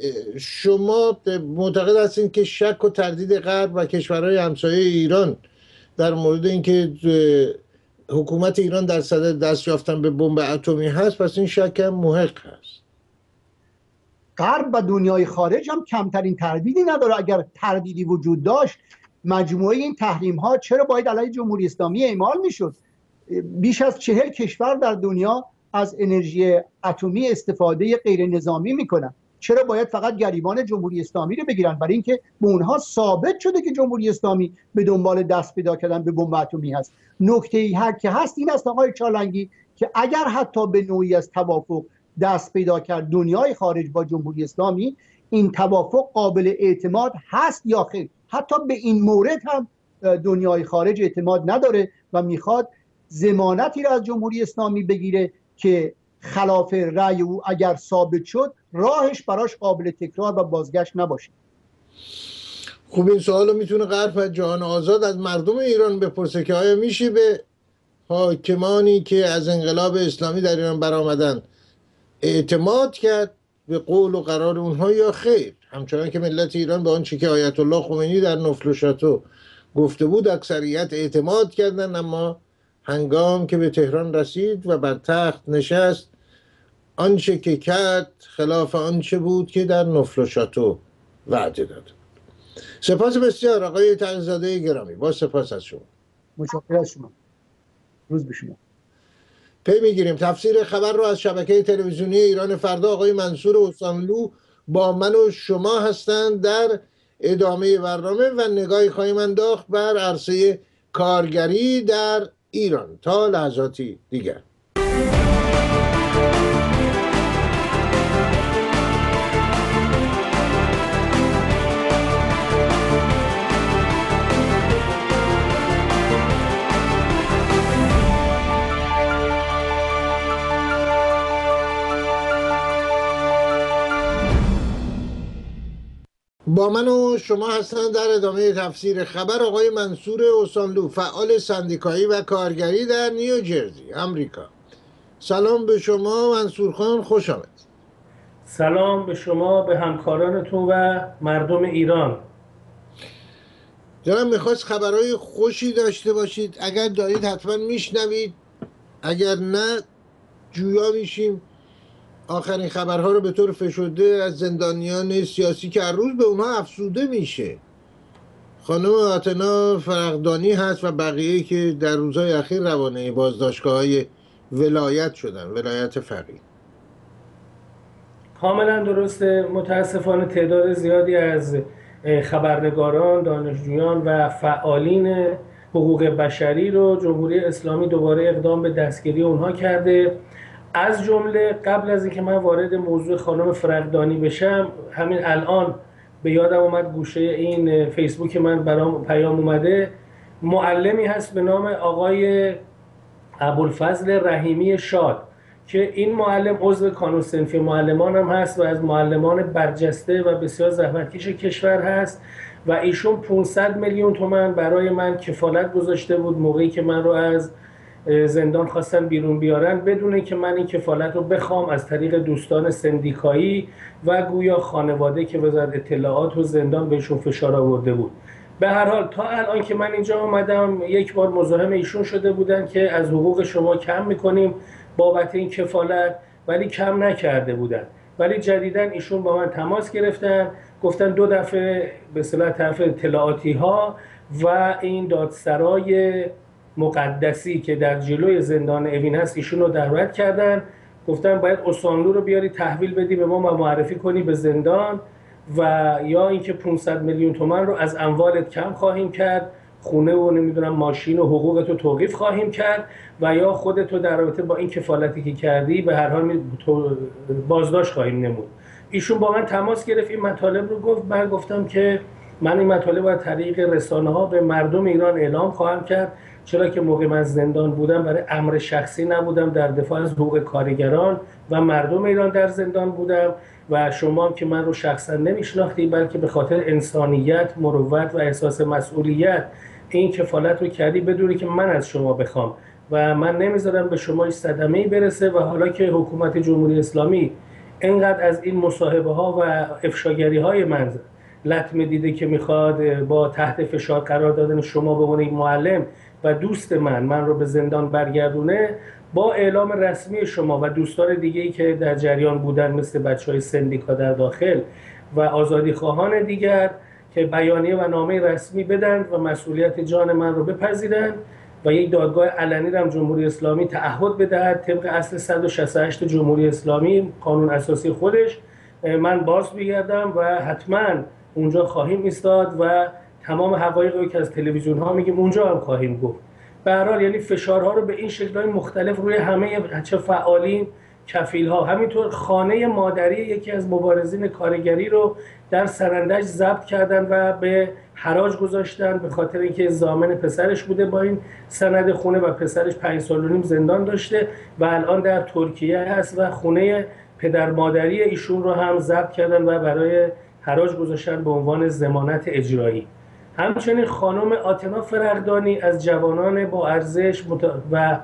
شما معتقد هستین که شک و تردید غرب و کشورهای همسایه ایران در مورد اینکه حکومت ایران در صدد دست یافتن به بمب اتمی هست، پس این شک هم محق هست. غرب و دنیای خارج هم کمترین تردیدی نداره. اگر تردیدی وجود داشت مجموعه این تحریم ها چرا باید علیه جمهوری اسلامی اعمال میشد؟ بیش از 40 کشور در دنیا از انرژی اتمی استفاده غیر نظامی میکنن. چرا باید فقط گریبان جمهوری اسلامی رو بگیرن؟ برای اینکه به اونها ثابت شده که جمهوری اسلامی به دنبال دست پیدا کردن به بمب اتمی هست. نکته ای هر که هست این است آقای چالنگی که اگر حتی به نوعی از توافق دست پیدا کرد دنیای خارج با جمهوری اسلامی، این توافق قابل اعتماد هست یا خیر؟ حتی به این مورد هم دنیای خارج اعتماد نداره و میخواد ضمانتی را از جمهوری اسلامی بگیره که خلاف رأی او اگر ثابت شد راهش براش قابل تکرار و بازگشت نباشه. خوب این سوالو میتونه غرب از جهان آزاد از مردم ایران بپرسه که آیا میشه به حاکمانی که از انقلاب اسلامی در ایران برآمدن اعتماد کرد به قول و قرار اونها یا خیر؟ همچنان که ملت ایران به آنچه که آیت الله خمینی در نفل و شاتو گفته بود اکثریت اعتماد کردن، اما هنگام که به تهران رسید و بر تخت نشست آنچه که کرد خلاف آنچه بود که در نفل و شاتو وعده داد. سپاس بسیار آقای تقی‌زاده گرامی، با سپاس از شما. متشکرم از شما. روز به شما. پی میگیریم تفسیر خبر رو از شبکه تلویزیونی ایران فردا. آقای منصور اوسانلو با من و شما هستند در ادامه برنامه و نگاهی خواهیم انداخت بر عرصه کارگری در ایران. تا لحظاتی دیگر. با من و شما هستند در ادامه تفسیر خبر آقای منصور اوسانلو، فعال سندیکایی و کارگری در نیوجرسی، آمریکا. سلام به شما منصور خان، خوش آمد. سلام به شما، به همکارانتون و مردم ایران. دارم میخواست خبرهای خوشی داشته باشید، اگر دارید حتما میشنوید، اگر نه جویا میشیم آخرین خبرها رو به طور فشرده از زندانیان سیاسی که هر روز به اونها افزوده میشه. خانم آتنا فرغدانی هست و بقیه که در روزهای اخیر روانه بازداشتگاه‌های ولایت شدن، ولایت فقیه. کاملا درسته. متاسفانه تعداد زیادی از خبرنگاران، دانشجویان و فعالین حقوق بشری رو جمهوری اسلامی دوباره اقدام به دستگیری اونها کرده. از جمله قبل از اینکه من وارد موضوع خانم فرغدانی بشم، همین الان به یادم اومد گوشه این فیسبوک من برام پیام اومده، معلمی هست به نام آقای ابوالفضل رحیمی شاد که این معلم عضو کانون صنفی معلمان هم هست و از معلمان برجسته و بسیار زحمتکش کشور هست و ایشون 500 میلیون تومان برای من کفالت گذاشته بود موقعی که من رو از زندان خواستن بیرون بیارن، بدون که من این کفالت رو بخوام از طریق دوستان سندیکایی و گویا خانواده که وزارت اطلاعات و زندان بهشون فشار آورده بود. به هر حال تا الان که من اینجا آمدم یک بار مزاحم ایشون شده بودن که از حقوق شما کم میکنیم بابت این کفالت، ولی کم نکرده بودن. ولی جدیداً ایشون با من تماس گرفتن، گفتن 2 دفعه به اصطلاح طرف اطلاعاتی ها و این دادسرای مقدسی که در جلوی زندان اوین هست ایشون رو دعوت کردن، گفتن باید اوسانلو رو بیاری تحویل بدی به ما و معرفی کنی به زندان و یا اینکه 500 میلیون تومان رو از اموالت کم خواهیم کرد، خونه و نمیدونم ماشین و حقوقت رو توقیف خواهیم کرد و یا خودت رو در رابطه با این کفالتی که کردی به هر حال بازداشت خواهیم نمود. ایشون با من تماس گرفت، این مطالب رو گفت. من گفتم که من این مطالب از طریق رسانه ها به مردم ایران اعلام خواهم کرد، چرا که موقع من زندان بودم برای امر شخصی نبودم، در دفاع از حقوق کارگران و مردم ایران در زندان بودم و شما هم که من رو شخصا نمیشناختی بلکه به خاطر انسانیت، مروت و احساس مسئولیت این کفالت رو کردی بدونی که من از شما بخوام و من نمیذارم به شما صدمه‌ای برسه. و حالا که حکومت جمهوری اسلامی اینقدر از این مصاحبه ها و افشاگری های من لطمه دیده که میخواد با تحت فشار قرار دادن شما به عنوان یک معلم و دوست من رو به زندان برگردونه، با اعلام رسمی شما و دوستان دیگه‌ای که در جریان بودن مثل بچهای سندیکا در داخل و آزادی خواهان دیگر که بیانیه و نامه رسمی بدن و مسئولیت جان من رو بپذیرن و یک دادگاه علنی را جمهوری اسلامی تعهد بدهد طبق اصل 168 جمهوری اسلامی قانون اساسی خودش، من باز میگردم و حتما اونجا خواهیم ایستاد و تمام حقایقی که از تلویزیون ها میگیم اونجا هم خواهیم گفت. به هر حال یعنی فشارها رو به این شکل‌های مختلف روی همه چه فعالین کفیل ها. همینطور خانه مادری یکی از مبارزین کارگری رو در سرندج ضبط کردن و به حراج گذاشتن به خاطر اینکه ضامن پسرش بوده با این سند خونه و پسرش 5 سال و نیم زندان داشته و الان در ترکیه هست و خونه پدر مادری ایشون رو هم ضبط کردن و برای حراج گذاشتن به عنوان ضمانت اجرایی. همچنین خانم آتنا فرقدانی از جوانان با ارزش و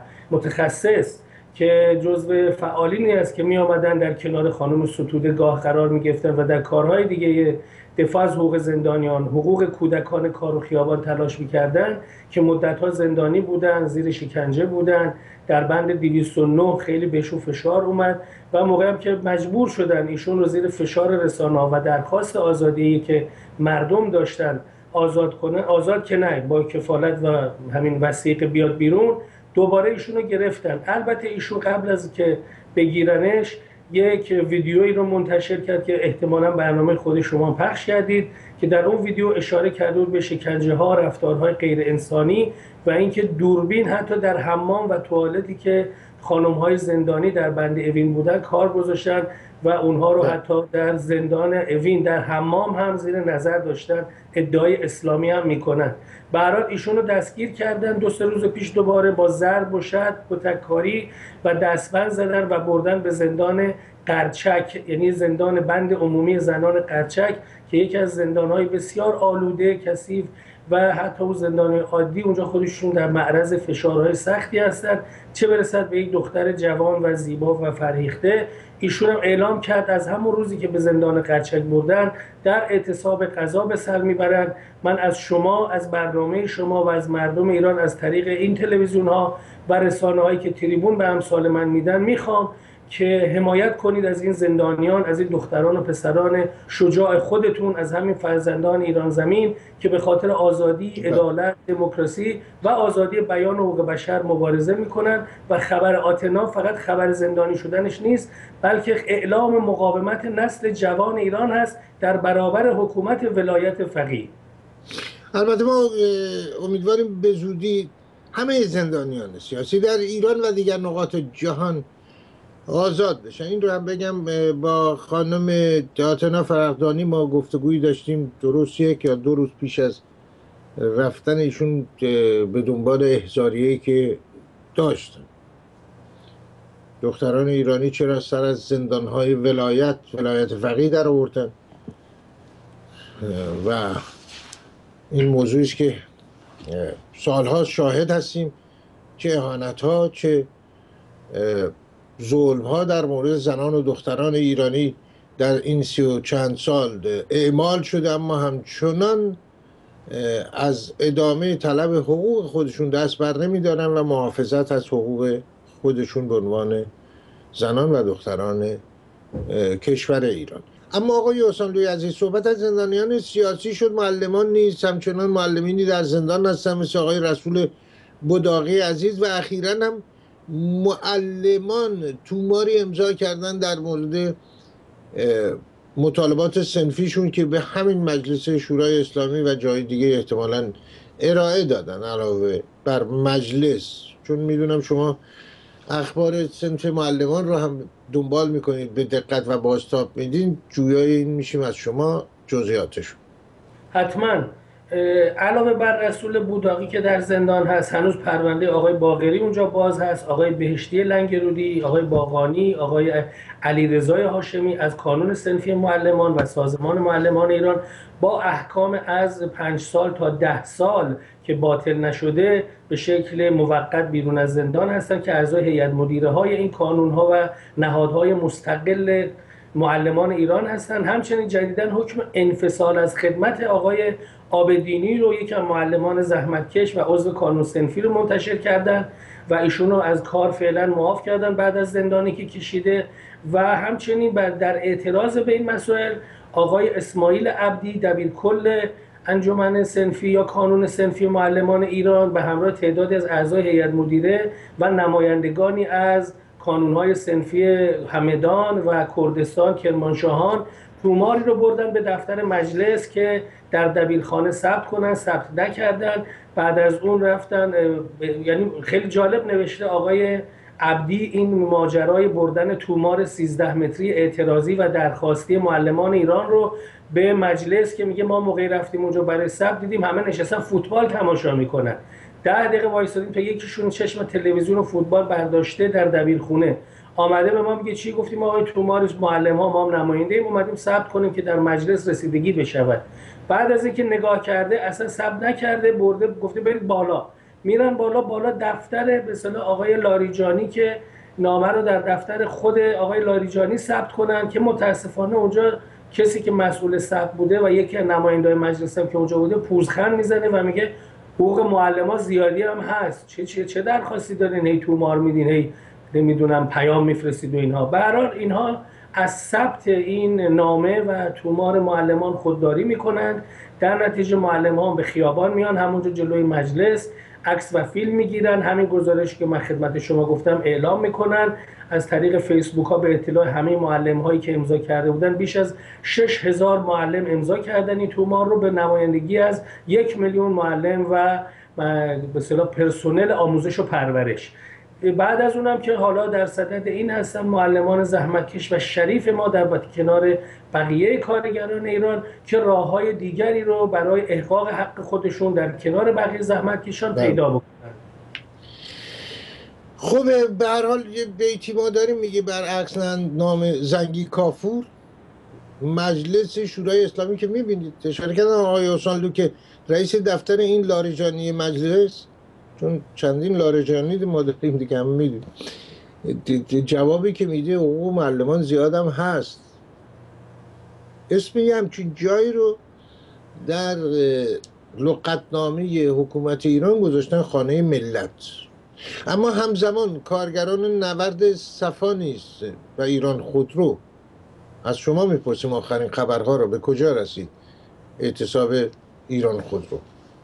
متخصص که جزو فعالینی است که می آمدن در کنار خانم ستوده گاه قرار می گرفتن و در کارهای دیگه دفاع از حقوق زندانیان، حقوق کودکان کار و خیابان تلاش می کردن که مدت‌ها زندانی بودن، زیر شکنجه بودن، در بند 209 خیلی بهشون فشار اومد و موقعی هم که مجبور شدن ایشون رو زیر فشار رسانه‌ها و درخواست آزادی که مردم داشتن آزاد کنن، آزاد که نه با کفالت و همین وثیقه بیاد بیرون، دوباره ایشون رو گرفتن. البته ایشون قبل از که بگیرنش یک ویدیویی رو منتشر کرد که احتمالاً برنامه خود شما پخش کردید که در اون ویدیو اشاره کرده بود به شکنجه ها، رفتارهای غیر انسانی و اینکه دوربین حتی در حمام و توالتی که خانم های زندانی در بند اوین بودن کار گذاشتن و اونها رو حتی در زندان اوین در حمام هم زیر نظر داشتن، ادعای اسلامی هم میکنن. به هر حال ایشون رو دستگیر کردن 2-3 روز پیش دوباره با ضرب و شتم، کتککاری و دستبند زدن و بردن به زندان قرچک، یعنی زندان بند عمومی زنان قرچک که یکی از زندان‌های بسیار آلوده، کثیف و حتی اون زندان عادی اونجا خودشون در معرض فشارهای سختی هستند، چه برسد به یک دختر جوان و زیبا و فرهیخته. ایشون هم اعلام کرد از همون روزی که به زندان قرچک بردن در اعتصاب قضا به سر میبرند. من از شما، از برنامه شما و از مردم ایران از طریق این تلویزیون ها و رسانه هایی که تریبون به امثال من میدن میخوام که حمایت کنید از این زندانیان، از این دختران و پسران شجاع خودتون، از همین فرزندان ایران زمین که به خاطر آزادی، عدالت، دموکراسی و آزادی بیان و حقوق بشر مبارزه میکنن. و خبر آتنا فقط خبر زندانی شدنش نیست، بلکه اعلام مقاومت نسل جوان ایران هست در برابر حکومت ولایت فقیه. البته ما امیدواریم به زودی همه زندانیان سیاسی در ایران و دیگر نقاط جهان آزاد بشن. این رو هم بگم با خانم آتنا فرقدانی ما گفتگویی داشتیم درست 1 یا 2 روز پیش از رفتن ایشون به دنبال احضاریه‌ای که داشتن. دختران ایرانی چرا سر از زندانهای ولایت فقیه در آوردن و این موضوعی است که سالها شاهد هستیم، چه اهانت‌ها چه ظلم‌ها در مورد زنان و دختران ایرانی در این 30 و چند سال اعمال شده، اما همچنان از ادامه طلب حقوق خودشون دست بر نمی‌دارن و محافظت از حقوق خودشون به عنوان زنان و دختران کشور ایران. اما آقای حسین‌لویی عزیز، صحبت از زندانیان سیاسی شد، معلمان نیز همچنان معلمینی در زندان هستن مثل آقای رسول بداقی عزیز و اخیراً هم معلمان توماری امضا کردن در مورد مطالبات صنفیشون که به همین مجلس شورای اسلامی و جای دیگه احتمالاً ارائه دادن علاوه بر مجلس. چون میدونم شما اخبار صنف معلمان رو هم دنبال میکنید به دقت و بازتاب میدین، جویای این میشیم از شما جزئیاتشون. حتما. علاوه بر رسول بوداقی که در زندان هست، هنوز پرونده آقای باقری اونجا باز هست، آقای بهشتی لنگرودی، آقای باقانی، آقای علیرضای هاشمی از کانون صنفی معلمان و سازمان معلمان ایران با احکام از 5 سال تا 10 سال که باطل نشده به شکل موقت بیرون از زندان هستند که اعضای هیئت مدیره های این کانون ها و نهادهای مستقل معلمان ایران هستند. همچنین جدیداً حکم انفصال از خدمت آقای آبدینی رو یک از معلمان زحمتکش و عضو کانون صنفی رو منتشر کردن و ایشون رو از کار فعلا معاف کردن بعد از زندانی که کشیده. و همچنین در اعتراض به این مسائل آقای اسماعیل عبدی دبیرکل انجمن صنفی یا کانون صنفی معلمان ایران به همراه تعدادی از اعضای هیئت مدیره و نمایندگانی از کانون‌های صنفی همدان و کردستان کرمانشاهان توماری رو بردن به دفتر مجلس که در دبیرخانه ثبت کنن، ثبت نکردن. بعد از اون رفتن، یعنی خیلی جالب نوشته آقای عبدی این ماجرای بردن تومار 13 متری اعتراضی و درخواستی معلمان ایران رو به مجلس که میگه ما موقعی رفتیم اونجا برای ثبت دیدیم همه نشستن فوتبال تماشا میکنن. 10 دقیقه وایسادیم تا یکیشون چشم تلویزیون و فوتبال برداشته در دبیرخونه آمده به ما میگه چی؟ گفتیم آقای تومار معلم ها ما هم نماینده ایم اومدیم ثبت کنیم که در مجلس رسیدگی بشود. بعد از اینکه نگاه کرده اصلا ثبت نکرده برده گفته برید بالا. میرن بالا دفتر به اصطلاح آقای لاریجانی که نامه رو در دفتر خود آقای لاریجانی ثبت کنن که متاسفانه اونجا کسی که مسئول ثبت بوده و یکی از نماینده‌های مجلس هم که اونجا بوده پوزخند میزنه و میگه حقوق معلما زیادی هم هست، چه درخواستی دارین هی تومار میدین هی نمیدونم پیام میفرستید و اینها. به هر حال اینها از ثبت این نامه و تومار معلمان خودداری میکنند. در نتیجه معلمان به خیابان میان، همونجا جلوی مجلس عکس و فیلم میگیرن. همین گزارشی که من خدمت شما گفتم اعلام میکنن. از طریق فیسبوک ها به اطلاع همه معلم هایی که امضا کرده بودن بیش از 6000 معلم امضا کردن این تومار رو به نمایندگی از 1 میلیون معلم و به اصطلاح پرسنل آموزش و پرورش. بعد از اونم که حالا در صدد این هستن معلمان زحمتکش و شریف ما در کنار بقیه کارگران ایران که راههای دیگری رو برای احقاق حق خودشون در کنار بقیه زحمتکشان پیدا بکنن. خب به هر حال یه بیتی ما داریم میگه برعکس نام زنگی کافور. مجلس شورای اسلامی که میبینید اشاره کردن آقای حسین لو که رئیس دفتر این لاریجانی مجلس، چون چندین لاریجانی ما داریم دیگه هم میدونیم، جوابی که میده حقوق معلمان زیاد هم هست. اسم یه همچین جایی رو در لغتنامه حکومت ایران گذاشتن خانه ملت. اما همزمان کارگران نورد صفا نیست و ایران خودرو. از شما میپرسیم آخرین خبرها رو، به کجا رسید اعتصاب ایران خودرو؟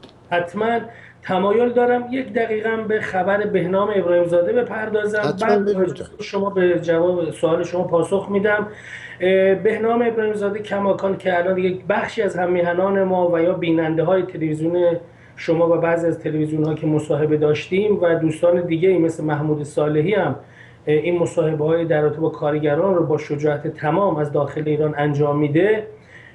حتما تمایل دارم یک دقیقه به خبر بهنام ابراهیم زاده بپردازم، بعد شما به جواب سوال شما پاسخ میدم. بهنام ابراهیم زاده کماکان که الان یک بخشی از هم میهنان ما و یا بیننده های تلویزیون شما و بعضی از تلویزیون ها که مصاحبه داشتیم و دوستان دیگه ای مثل محمود صالحی هم این مصاحبه های در رابطه با کارگران رو با شجاعت تمام از داخل ایران انجام میده.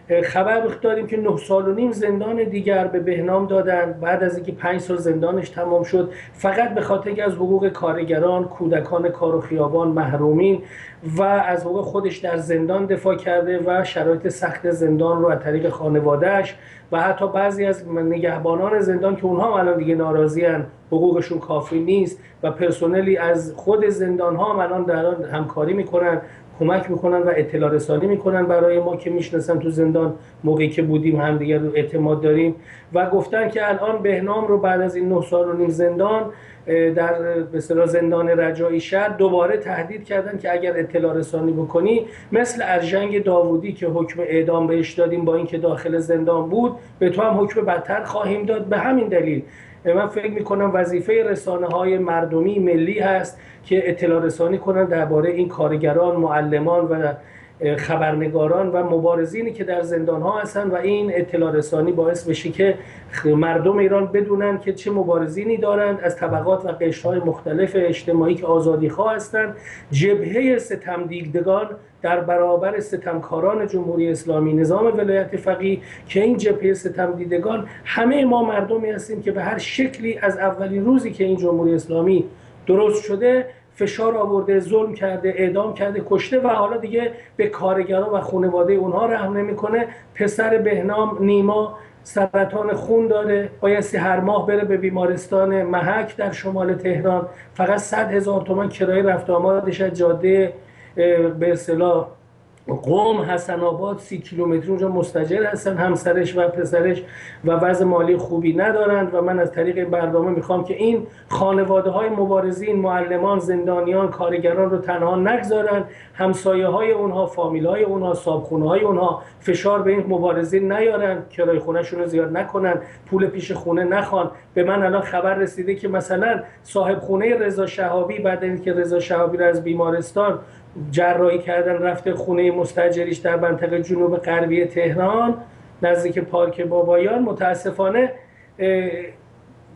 خبر داریم که 9.5 سال زندان دیگر به بهنام دادن بعد از اینکه 5 سال زندانش تمام شد، فقط به خاطر که از حقوق کارگران، کودکان کار و خیابان محرومین و از حقوق خودش در زندان دفاع کرده و شرایط سخت زندان رو از طریق خانواده‌اش و حتی بعضی از نگهبانان زندان که اونها الان دیگه ناراضی‌اند، حقوقشون کافی نیست و پرسنلی از خود زندان ها الان در همکاری میکنن، کمک میکنن و اطلاع رسانی میکنن برای ما که میشناسن تو زندان موقعی که بودیم همدیگر رو اعتماد داریم و گفتن که الان بهنام رو بعد از این 9.5 سال زندان در به اصطلاح زندان رجایی شهر دوباره تهدید کردن که اگر اطلاع رسانی بکنی مثل ارژنگ داوودی که حکم اعدام بهش دادیم با اینکه داخل زندان بود به تو هم حکم بدتر خواهیم داد. به همین دلیل من فکر میکنم وظیفه رسانه‌های مردمی ملی هست که اطلاع رسانی کنند درباره این کارگران، معلمان و خبرنگاران و مبارزینی که در زندان‌ها هستن و این اطلاع رسانی باعث بشه که مردم ایران بدونن که چه مبارزینی دارند از طبقات و قشرهای مختلف اجتماعی که آزادیخواه هستند. جبهه ستمدیدگان در برابر ستمکاران جمهوری اسلامی، نظام ولایت فقیه که این جبهه ستمدیدگان همه ما مردمی هستیم که به هر شکلی از اولین روزی که این جمهوری اسلامی درست شده فشار آورده، ظلم کرده، اعدام کرده، کشته و حالا دیگه به کارگران و خانواده اونها رحم نمیکنه. پسر بهنام نیما سرطان خون داره، بایستی هر ماه بره به بیمارستان محک در شمال تهران، فقط 100,000 تومان کرایه رفت آمدش از جاده به اصطلاح قم حسن آباد 30 کیلومتری اونجا مستاجر هستن، همسرش و پسرش و وضع مالی خوبی ندارند و من از طریق این برنامه میخوام که این خانواده های مبارزین، معلمان، زندانیان، کارگران رو تنها نگذارن، همسایه های اونها، فامیل های اونها، صاحبخونه های اونها فشار به این مبارزین نیارن، کرایه خونه شون رو زیاد نکنن، پول پیش خونه نخوان. به من الان خبر رسیده که مثلا صاحب خونه رضا شهابی بعد اینکه رضا شهابی رو از بیمارستان جراحی کردن رفته خونه مستاجریش در منطقه جنوب غربی تهران نزدیک پارک بابایان، متاسفانه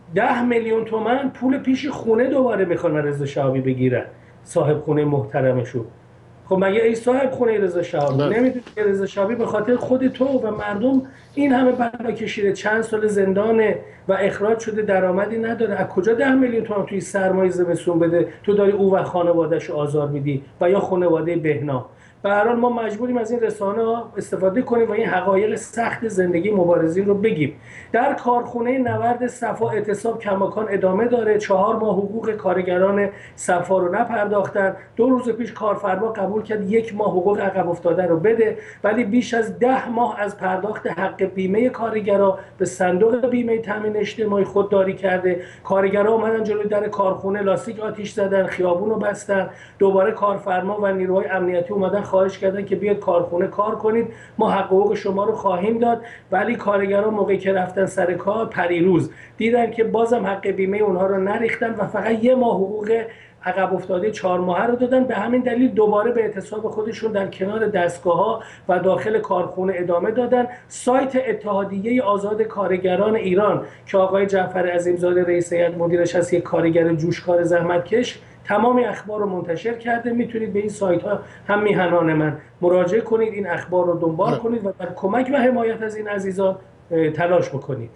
10 میلیون تومن پول پیش خونه دوباره میخوان رضا شهابی بگیرن، صاحب خونه محترمشون. خب مگه ای صاحب خونه رضا شهابی نمیدونی که رضا شهابی به خاطر خود تو و مردم این همه بلا کشیده، چند سال زندانه و اخراج شده، درآمدی نداره، از کجا 10 میلیون تومان توی سرمایه زمستون بده؟ تو داری او و خانواده‌شو آزار میدی و یا خانواده بهنام. به هر حال ما مجبوریم از این رسانه ها استفاده کنیم و این حقایق سخت زندگی مبارزین رو بگیم. در کارخونه نورد صفا اعتصاب کماکان ادامه داره. 4 ماه حقوق کارگران صفا رو نپرداختن. 2 روز پیش کارفرما قبول کرد 1 ماه حقوق عقب افتاده رو بده، ولی بیش از 10 ماه از پرداخت حق بیمه کارگرا به صندوق بیمه تامین اجتماعی خودداری کرده. کارگرا اومدن جلوی در کارخونه لاستیک آتش زدن، خیابون رو بستن. دوباره کارفرما و نیروهای امنیتی اومدن خواهش کردن که بیاد کارخونه کار کنید، ما حقوق شما رو خواهیم داد. ولی کارگران موقعی که رفتن سر کار پریروز دیدن که بازم حق بیمه اونها رو نریختن و فقط 1 ماه حقوق عقب افتاده 4 ماهه رو دادن. به همین دلیل دوباره به اعتصاب خودشون در کنار دستگاه‌ها و داخل کارخونه ادامه دادن. سایت اتحادیه آزاد کارگران ایران که آقای جعفر عظیمزاده رئیس هیئت مدیرش هست، یک کارگر جوشکار زحمتکش، تمام اخبار رو منتشر کرده. میتونید به این سایت ها هم میهنان من مراجعه کنید، این اخبار رو دنبال کنید و در کمک و حمایت از این عزیزان تلاش بکنید.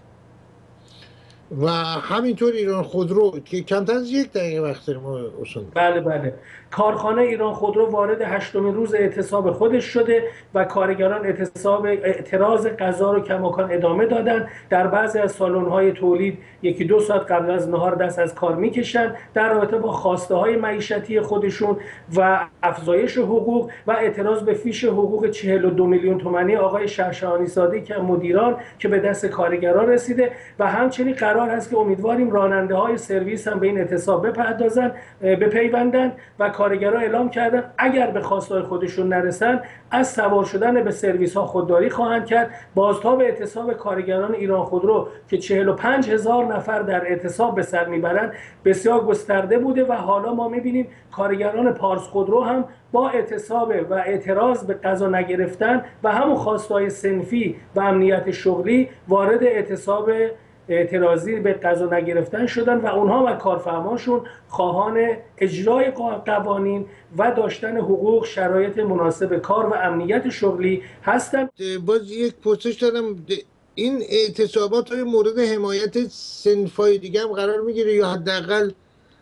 و همینطور ایران خودرو که کمتر از 1 دقیقه وقت ما اصلا. بله کارخانه ایران خودرو وارد 8مین روز اعتصاب خودش شده و کارگران اعتراض غذا رو کماکان ادامه دادن. در بعضی از سالن‌های تولید 1-2 ساعت قبل از نهار دست از کار میکشن در رابطه با خواسته های معیشتی خودشون و افزایش حقوق و اعتراض به فیش حقوق 42 میلیون تومانی آقای شهرشاهانی زاده که مدیران که به دست کارگران رسیده. و همچنین قرار هست که امیدواریم راننده های سرویس هم به این اعتصاب بپیوندن و کارگران اعلام کردن اگر به خواستهای خودشون نرسن از سوار شدن به سرویس ها خودداری خواهند کرد. بازتاب اعتصاب کارگران ایران خودرو که 45,000 نفر در اعتصاب به سر میبرند بسیار گسترده بوده و حالا ما میبینیم کارگران پارس خودرو هم با اعتصاب و اعتراض به غذا نگرفتن و همون خواستهای صنفی و امنیت شغلی وارد اعتصاب اعتراضی به غذا نگرفتن شدن و اونها و کارفرماشون خواهان اجرای قوانین و داشتن حقوق، شرایط مناسب کار و امنیت شغلی هستند. باز یک پرسش دارم، این اعتصابات های مورد حمایت صنفای دیگه هم قرار میگیره یا حداقل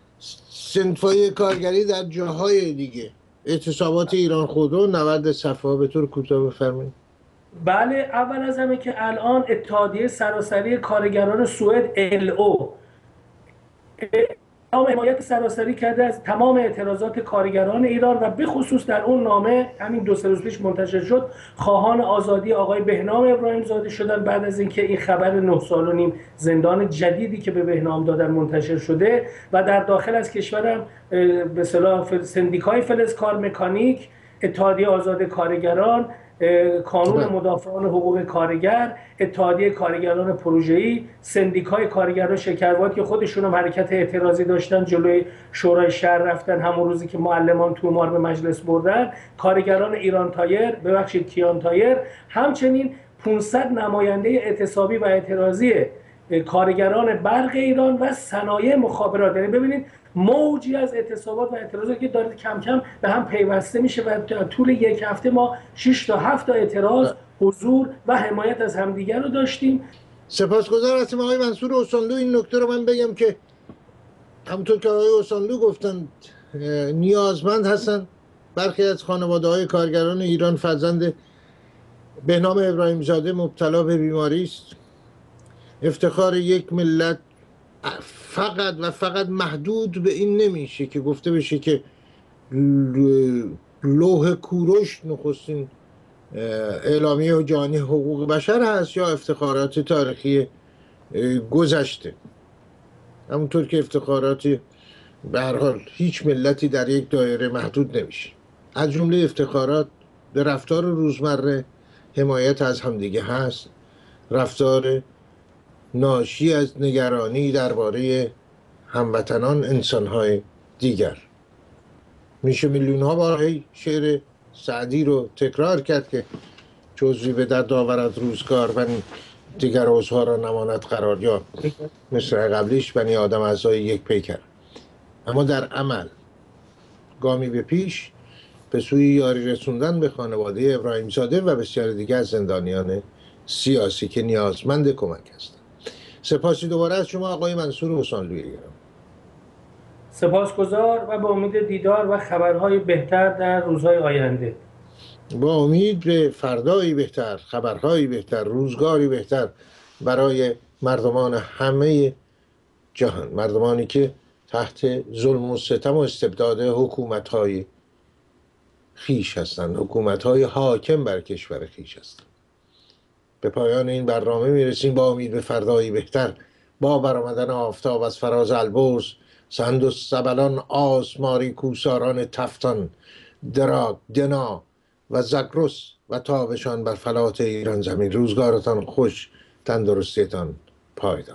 صنفای کارگری در جاهای دیگه؟ اعتصابات ایران خودرو، نورد صفا، به طور کوتاه بفرمایید. بله، اول از همه که الان اتحادیه سراسری کارگران سوئد LO حمایت سراسری کرده از تمام اعتراضات کارگران ایران و به خصوص در اون نامه همین 2-3 روز پیش منتشر شد خواهان آزادی آقای بهنام ابراهیم زاده شدن بعد از اینکه این خبر 9 سال و نیم زندان جدیدی که به بهنام دادن منتشر شده و در داخل از کشورم به اصطلاح سندیکای فلزکار مکانیک، اتحادیه آزاد کارگران، کانون مدافعان حقوق کارگر، اتحادیه کارگران پروژه‌ای، سندیکای کارگران شکروات که خودشون هم حرکت اعتراضی داشتن جلوی شورای شهر رفتن همون روزی که معلمان تومار به مجلس بردن، کارگران ایران تایر، کیان تایر، همچنین 500 نماینده اعتصابی و اعتراضی کارگران برق ایران و صنایع مخابرات. یعنی ببینید موجی از اعتصابات و اعتراضاتی که داره کم کم به هم پیوسته میشه و در طول 1 هفته ما 6 تا 7 تا اعتراض، حضور و حمایت از همدیگر رو داشتیم. سپاسگزار هستم آقای منصور اوسانلو. این نکته رو من بگم که همونطور که آقای اوسانلو گفتن نیازمند هستن برخی از خانواده های کارگران ایران فرزند بهنام ابراهیم زاده مبتلا به بیماری است. افتخار یک ملت فقط و فقط محدود به این نمیشه که گفته بشه که لوح کوروش نخستین اعلامیه جهانی حقوق بشر هست یا افتخارات تاریخی گذشته. همونطور که افتخارات به هر حال هیچ ملتی در یک دایره محدود نمیشه. از جمله افتخارات به رفتار روزمره حمایت از همدیگه هست، رفتار ناشی از نگرانی درباره هموطنان انسان‌های دیگر. میشه میلیون ها بار شعر سعدی رو تکرار کرد که جزوی به درد آورد روزگار و دیگر عضوها را نماند قرار، یا مصرع قبلیش بنی آدم اعضای یک پیکر. اما در عمل گامی به پیش به سوی یاری رسوندن به خانواده ابراهیم زاده و بسیار دیگر از زندانیان سیاسی که نیازمند کمک هستند. سپاسی دوباره از شما آقای منصور حسینلویی گرامی. سپاسگزار و با امید دیدار و خبرهای بهتر در روزهای آینده. با امید به فردایی بهتر، خبرهایی بهتر، روزگاری بهتر برای مردمان همه جهان، مردمانی که تحت ظلم و ستم و استبداد حکومت‌های خیش هستند، حکومت‌های حاکم بر کشور خیش هستند. به پایان این برنامه میرسیم با امید به فردایی بهتر، با برآمدن آفتاب از فراز البرز، سند و سبلان، آسماری کوساران تفتان، دراگ، دنا و زگرس و تابشان بر فلات ایران زمین. روزگارتان خوش، تندرستیتان پایدار.